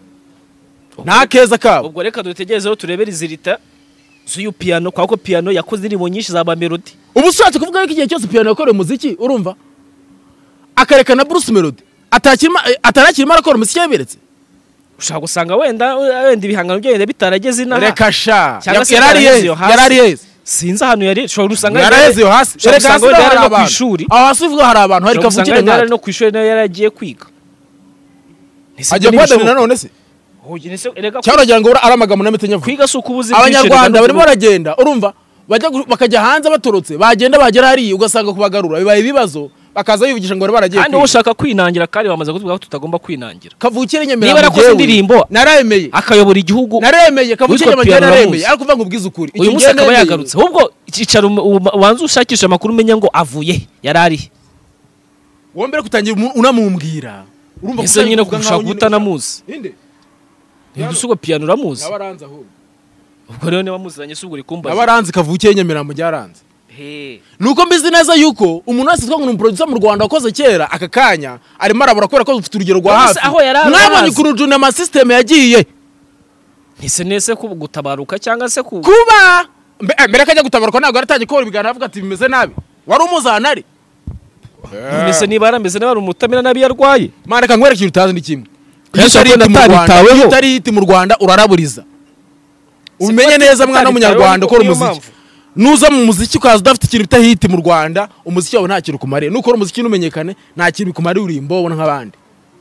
ubwo reka dutegerezeho turebere izirita z'uyu Piano kwa ko Piano yakoze indirimbo nyinshi za ba Melody ubu ushatse kuvuga ko igihe cyose Piano yakoreye umuziki urumva akarekana Bruce Melody atarakirimo arakora umuziki yaberetse ushaka gusanga wenda ibihangano bye bitarageze inaha reka sha Cyangwa se yarari heza sinzi ahantu yari ushobora gusanga yaraheze yo hasi ushobora reka gusanga hasi yari hari no ku abantu ishuri aho hasi uvuga hari abantu hari ushobora kavukire gusanga yari nkatwe no ku ishuri nayo yaragiye kwiga ajya kubadanira nanone se cyaragira ngo ari amagambo n'amete nyavuga kwiga si ukubuza abanyarwanda barimo baragenda urumva bakajya hanze batorotse bagenda bagera hariya ugasanga kubagarura bibaye ibibazo bakaza bivugisha ngo bari baragiye kandi ushaka kwinangira kandi bamaze kutubwira ko tutagomba kwinangira kavukire nyemera niba yarakoze indirimbo naremeye akayobora igihugu naremeye kavukire nyemera naremeye ariko uvuga ngo ubwize ukuri uyu munsi akaba yagarutse ahubwo icyicaro ubanza ushakisha amakuru umenya ngo avuye yarari wombere kutangira unamumbwira urumva ko nyine kugushaka utanamuzi ndusugo piano uramuzi abaranze ahubwo ubwo rero niba muziranye subwo uri kumbaza abaranze kavukire nyemera mu byaranze nuko mbizi neza yuko umuntu wese twanga umuntu producer mu Rwanda wakoze kera aka kanya arimo arabura kubera ko dufite urugero rwa hafi mwabonye kurujuna ama system yagiye nese ko gutabaruka cyangwa se kuba mbere kajya gutabaruka ntabwo yaratangiye ko ibiganiro avuga ati bimeze nabi wari umuzanari nese niba arameze nabi umutamira nabi yarwaye mane kankwereka utazi ni kimwe utari hiti mu Rwanda uraraburiza umenye neza mwana w'umunyarwanda ukora umuziki nuza mu muziki ukaza udafite ikintu bita hiti mu Rwanda umuziki wawe nta kintu kumariye nukora umuziki numenyekane nta kintu bikumariye urimbo ubona nk'abandi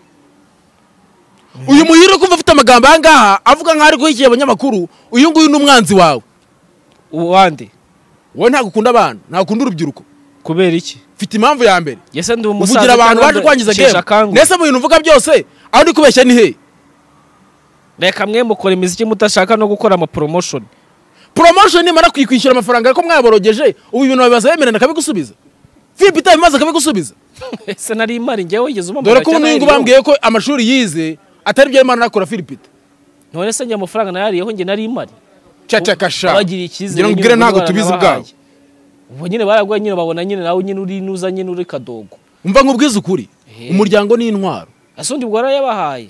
uyu muhiro kumva afite amagambo ahangaha avuga nkaho ari guhikiye abanyamakuru uyu nguyu ni umwanzi wawe uwande wowe ntabwo ukunda abantu ntabwo ukunda urubyiruko kubera iki mfite impamvu ya mbere yese ndi umusaza uvugira abantu baje kwangiza game nese mu bintu uvuga byose aho ndi kubeshya ni he reka mwe mukora imiziki mutashaka no gukora ama promotion nimara kwikwishyura amafaranga ariko mwaborogeje ubu ibintu babibaza bemerana akabigusubiza Philip Time maze akabigusubiza ese nari imari ngewe wigeze umama dore ko n'ingo bambwiye ko amashuri yize atari byo Imana nakora Philip none se njye amafaranga nayariyeho nge nari imari cacakasha bagira ikizere ngira ntago tubizi bwawe ubu nyine baragwa nyine babona nyine nawe nyine uri nuza nyine uri kadogo umva nkubwiza ukuri umuryango ni intwaro asundi bwo yabahaye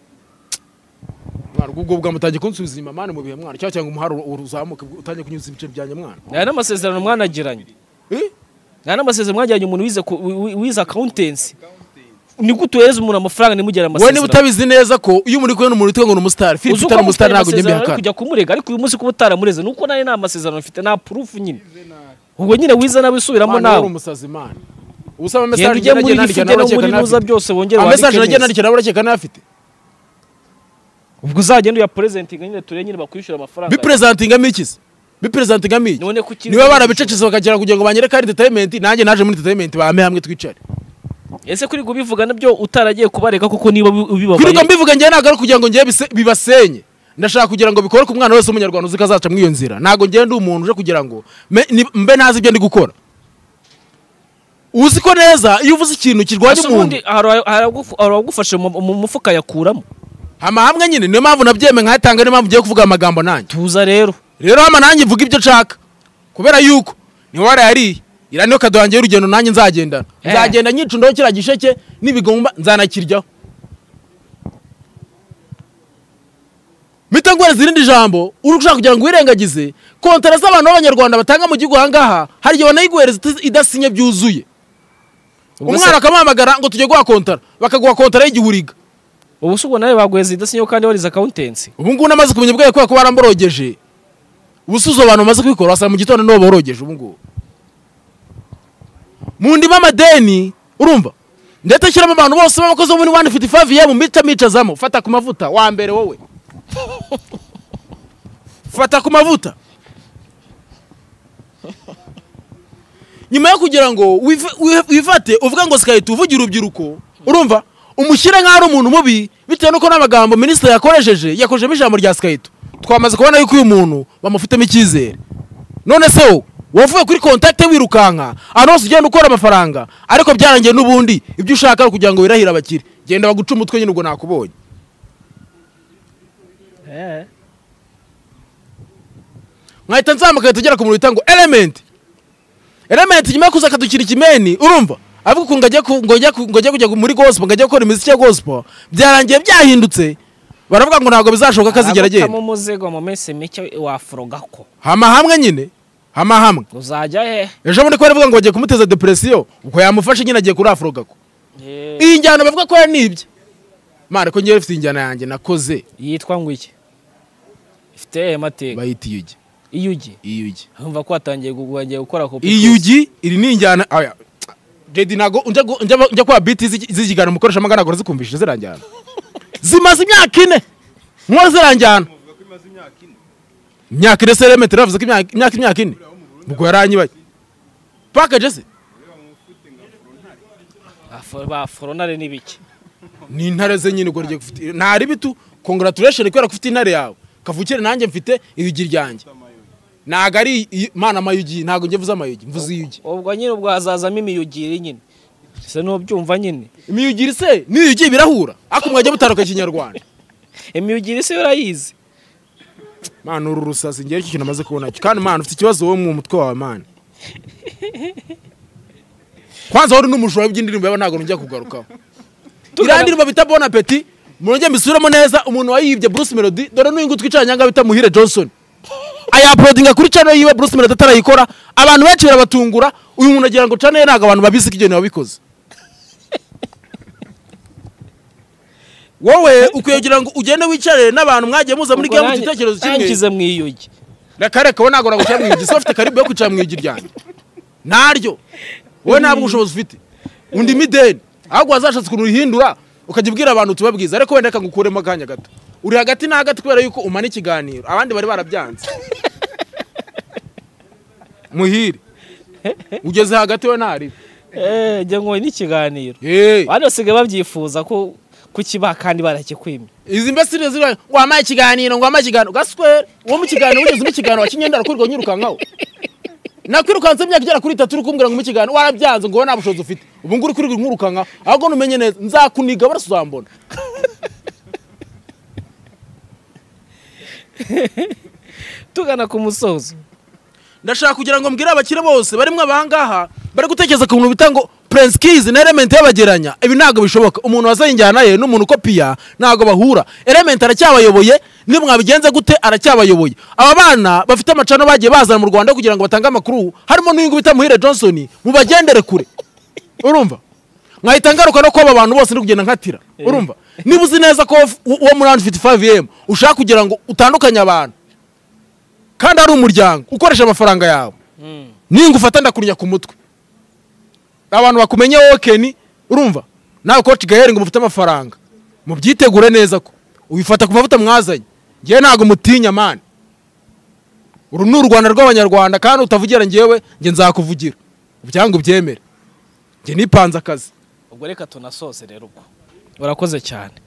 mwana ubwo bwamutangiye kunsubiza inyuma mwana mu bihe mwana cyangwa umuharo uzamuka utangiye kunyuza ibice byanye mwana nari amasezerano mwana agiranye nari amasezerano mwajyanye umuntu wize accountancy ni gutuhereza umuntu amafaranga nimugera amasezerano wowe utabizi neza ko iyo muri kwe n'umuntu utwe ngo umustar Philip utari umustar ntago njye mbihakana kujya kumurega ariko uyu munsi kuba utaramureze nuko nari nta amasezerano mfite nta proof nyine ubwo nyine wize nabisubiramo nawe umusazi man ubusaba message ngende nandikana muri nuza byose wongera wandike message nagiye nandikana urakeka nafite ubwo uzagenda uya presenting nyine ture nyine bakwishyura amafaranga bi presenting amikisi bi presenting amiki niba barabicecetse bakagera kugira ngo banyere card entertainment nanjye naje muri entertainment bame hamwe twicare ese kuri gubivuga nabyo utaragiye kubareka kuko niba ubibabaye kuri mbivuga ngiye ntago ari kugira ngo ngiye bibasenye ndashaka kugira ngo bikore ku mwana wese w'umunyarwanda uzikazaca mwiyo nzira ntago ngiye ndi umuntu uje kugira ngo mbe ntazi ibyo ndi gukora uzi ko neza iyo uvuze ikintu kirwanya umuntu haragufashe mu mufuka yakuramo hama hamwe nyine niyo mpamvu nabyeme nkatanga niyo mpamvu ugiye kuvuga amagambo nanjye tuza rero hama nanjye mvuga ibyo nshaka kubera yuko ni wara yari ira niyo kadohangiye urugendo nanjye nzagenda nyicundaho kira gisheke nibigomba nzanakiryaho mitangwara zirindi jambo urushaka kugira ngo wirengagize kontara z'abantu b'abanyarwanda batanga mu gihugu hangaha hari igihe banayiguhereza idasinye byuzuye umwana akamamagara ngo tujye guha kontara bakaguha kontara y'igihuriga ubu se ubwo nawe baguheza idasinye kandi warize accountancy ubu ngubu namaze kumenya ubwenge kubera ko baramborogeje ubusuzo abantu bamaze kubikora wasanga mu gitondo nibo borogeje ubu ngubu mu ndima amadeni urumva ndetse shyiramo abantu bose b'abakozi bo muri 155 ye mu micazamo fata ku mavuta wa mbere wowe fata ku mavuta nyuma yo kugira ngo wifate uvuga ngo sikahita uvugira urubyiruko urumva umushyire nk'aho ari umuntu mubi bitewe n'uko n'amagambo minisitiri yakorejemo ijambo rya sikahita twamaze kubona yuko uyu muntu bamufitemo icyizere none se wowe wavuye kuri contact wirukanka ahantu hose ugenda ukora amafaranga ariko byarangiye n'ubundi ibyo ushaka kugira ngo wirahire abakire genda baguca umutwe nyine ubwo nakubonye nkahita nzamuka tugera ku muntu bita ngo element nyuma yo kuza akadukira ikimeni urumva avuga ngo ajya kujya muri gospel ngo ajya gukora imiziki ya gospel byarangiye byahindutse baravuga ngo ntabwo bizashoboka kazigera agenda mu muzigo mu minsi mike waforoga ko hama hamwe uzajya he ejo muri ko baravuga ngo bagiye kumuteza depression uko yamufashe nyine agiye kuri afroga ko iyi njyana bavuga ko yanibye mara ko ngiye mfite injyana yanjye nakoze yitwa ngo iki ifite amateka bayita iyugi iyugi umva ko watangiye gukora copy iyugi iri ni injyana aya Jedi nago njya kwa beat zigigana mukoresha magana gora zikumvishije ziranjyana zimaze imyaka 4 nkora ziranjyana imyaka 4 sereme teravuze ko imyaka 4 ubwo yaranyibaye package se ba foronare nibiki ni intare ze nyine gorye gufite ntari bitu congratulation kwera kufite intare yawe kavukire nanjye mfite iyugi ryanjye naga ari mana amayugi ntago ngiye vuza amayugi mvuze iyugi ubwo nyine ubwo hazazamo imiyugiri nyine se no byumva nyine imiyugiri se n'iyugi birahura ako mwajya mutaruka kinyarwanda imiyugiri se urayizi mana uru rusasi ngiye iki kintu amaze kubona kandi mana ufite ikibazo wowe mu mutwe wawe mana kwanza wari n'umujura w'ibyindirimbo yaba ntago njya kugarukaho irandirwa bita Bon Appetit muronge mbisubiramo neza umuntu wayibye Bruce Melody dore n'uyu ngutwicanya bita Muhire Johnson aya uploadinga kuri channel yiwe Bruce Melody atarayikora abantu benshi barabatungura uyu muntu agira ngo channel ntago abantu babisi kigene wabikoze wowe ukuyegira ngo ugende wicare n'abantu mwagiye muza muri game igitekerezo kimwe nkize mwiyugi nakareka wo ntago nagucya mwiyugi so ufite karibu yo kwicara mwiyugi ryanjye naryo wowe ntabwo ubushobozi ufite undi mideni ahubwo wazashatse kuruhindura ukajya ubwira abantu tubabwiza ariko wenda kangukuremo akanya gato uri hagati na hagati kubera yuko umana ikiganiro abandi bari barabyanze Muhire ugeze hagati we ntari njye ngo ni ikiganiro bano sigaye babyifuza ko kukiba kandi barakikwimye izi mbesire zira ngo amaye ikiganiro ngo amaye ikiganiro gaswere uwo mu kiganiro ugeze mu kiganiro wakinyenda arakurirwa nyirukankaho nakwirukanse imyaka igera kuri 3 ukumbwira ngo mu kiganiro warabyanze ngo nta bushobozi ufite ubu nguri kuri nkurukanka ahubwo numenye neza nzakuniga barasuzambona tugana ku musozo ndashaka kugira ngo mbwire abakire bose barimwe abangaha bari gutekereza ku bintu bitango Prince Keys na Element y'abageranya ibi ntago bishoboka umuntu wazayinjyana ye n'umuntu kopia ntago bahura Element aracyabayoboye ni mwabigenze gute aracyabayoboye aba bana bafite amacano bagiye bazana mu Rwanda kugira ngo batange amakuru harimo n'uyu bita Muhire Johnson mubagendere kure urumva mwahita ngaruka no ko aba bantu bose ndi kugenda nkatira urumva niba uzi neza ko uwo muri 55M ushaka kugira ngo utandukanye abantu kandi ari umuryango ukoresha amafaranga yawe ninga ufata ndakunya ku mutwe abantu bakumenye wowe Kenny urumva nawe coach Gael ngo mufite amafaranga mubyitegure neza ko ubifata ku mavuta mwazanye ngiye ntago mutinya man uru ni Rwanda rw'abanyarwanda kandi utavugira ngewe nge nzakuvugira ubyango byemere nge nipanze akazi ubwo reka tunasose rero ubwo urakoze cyane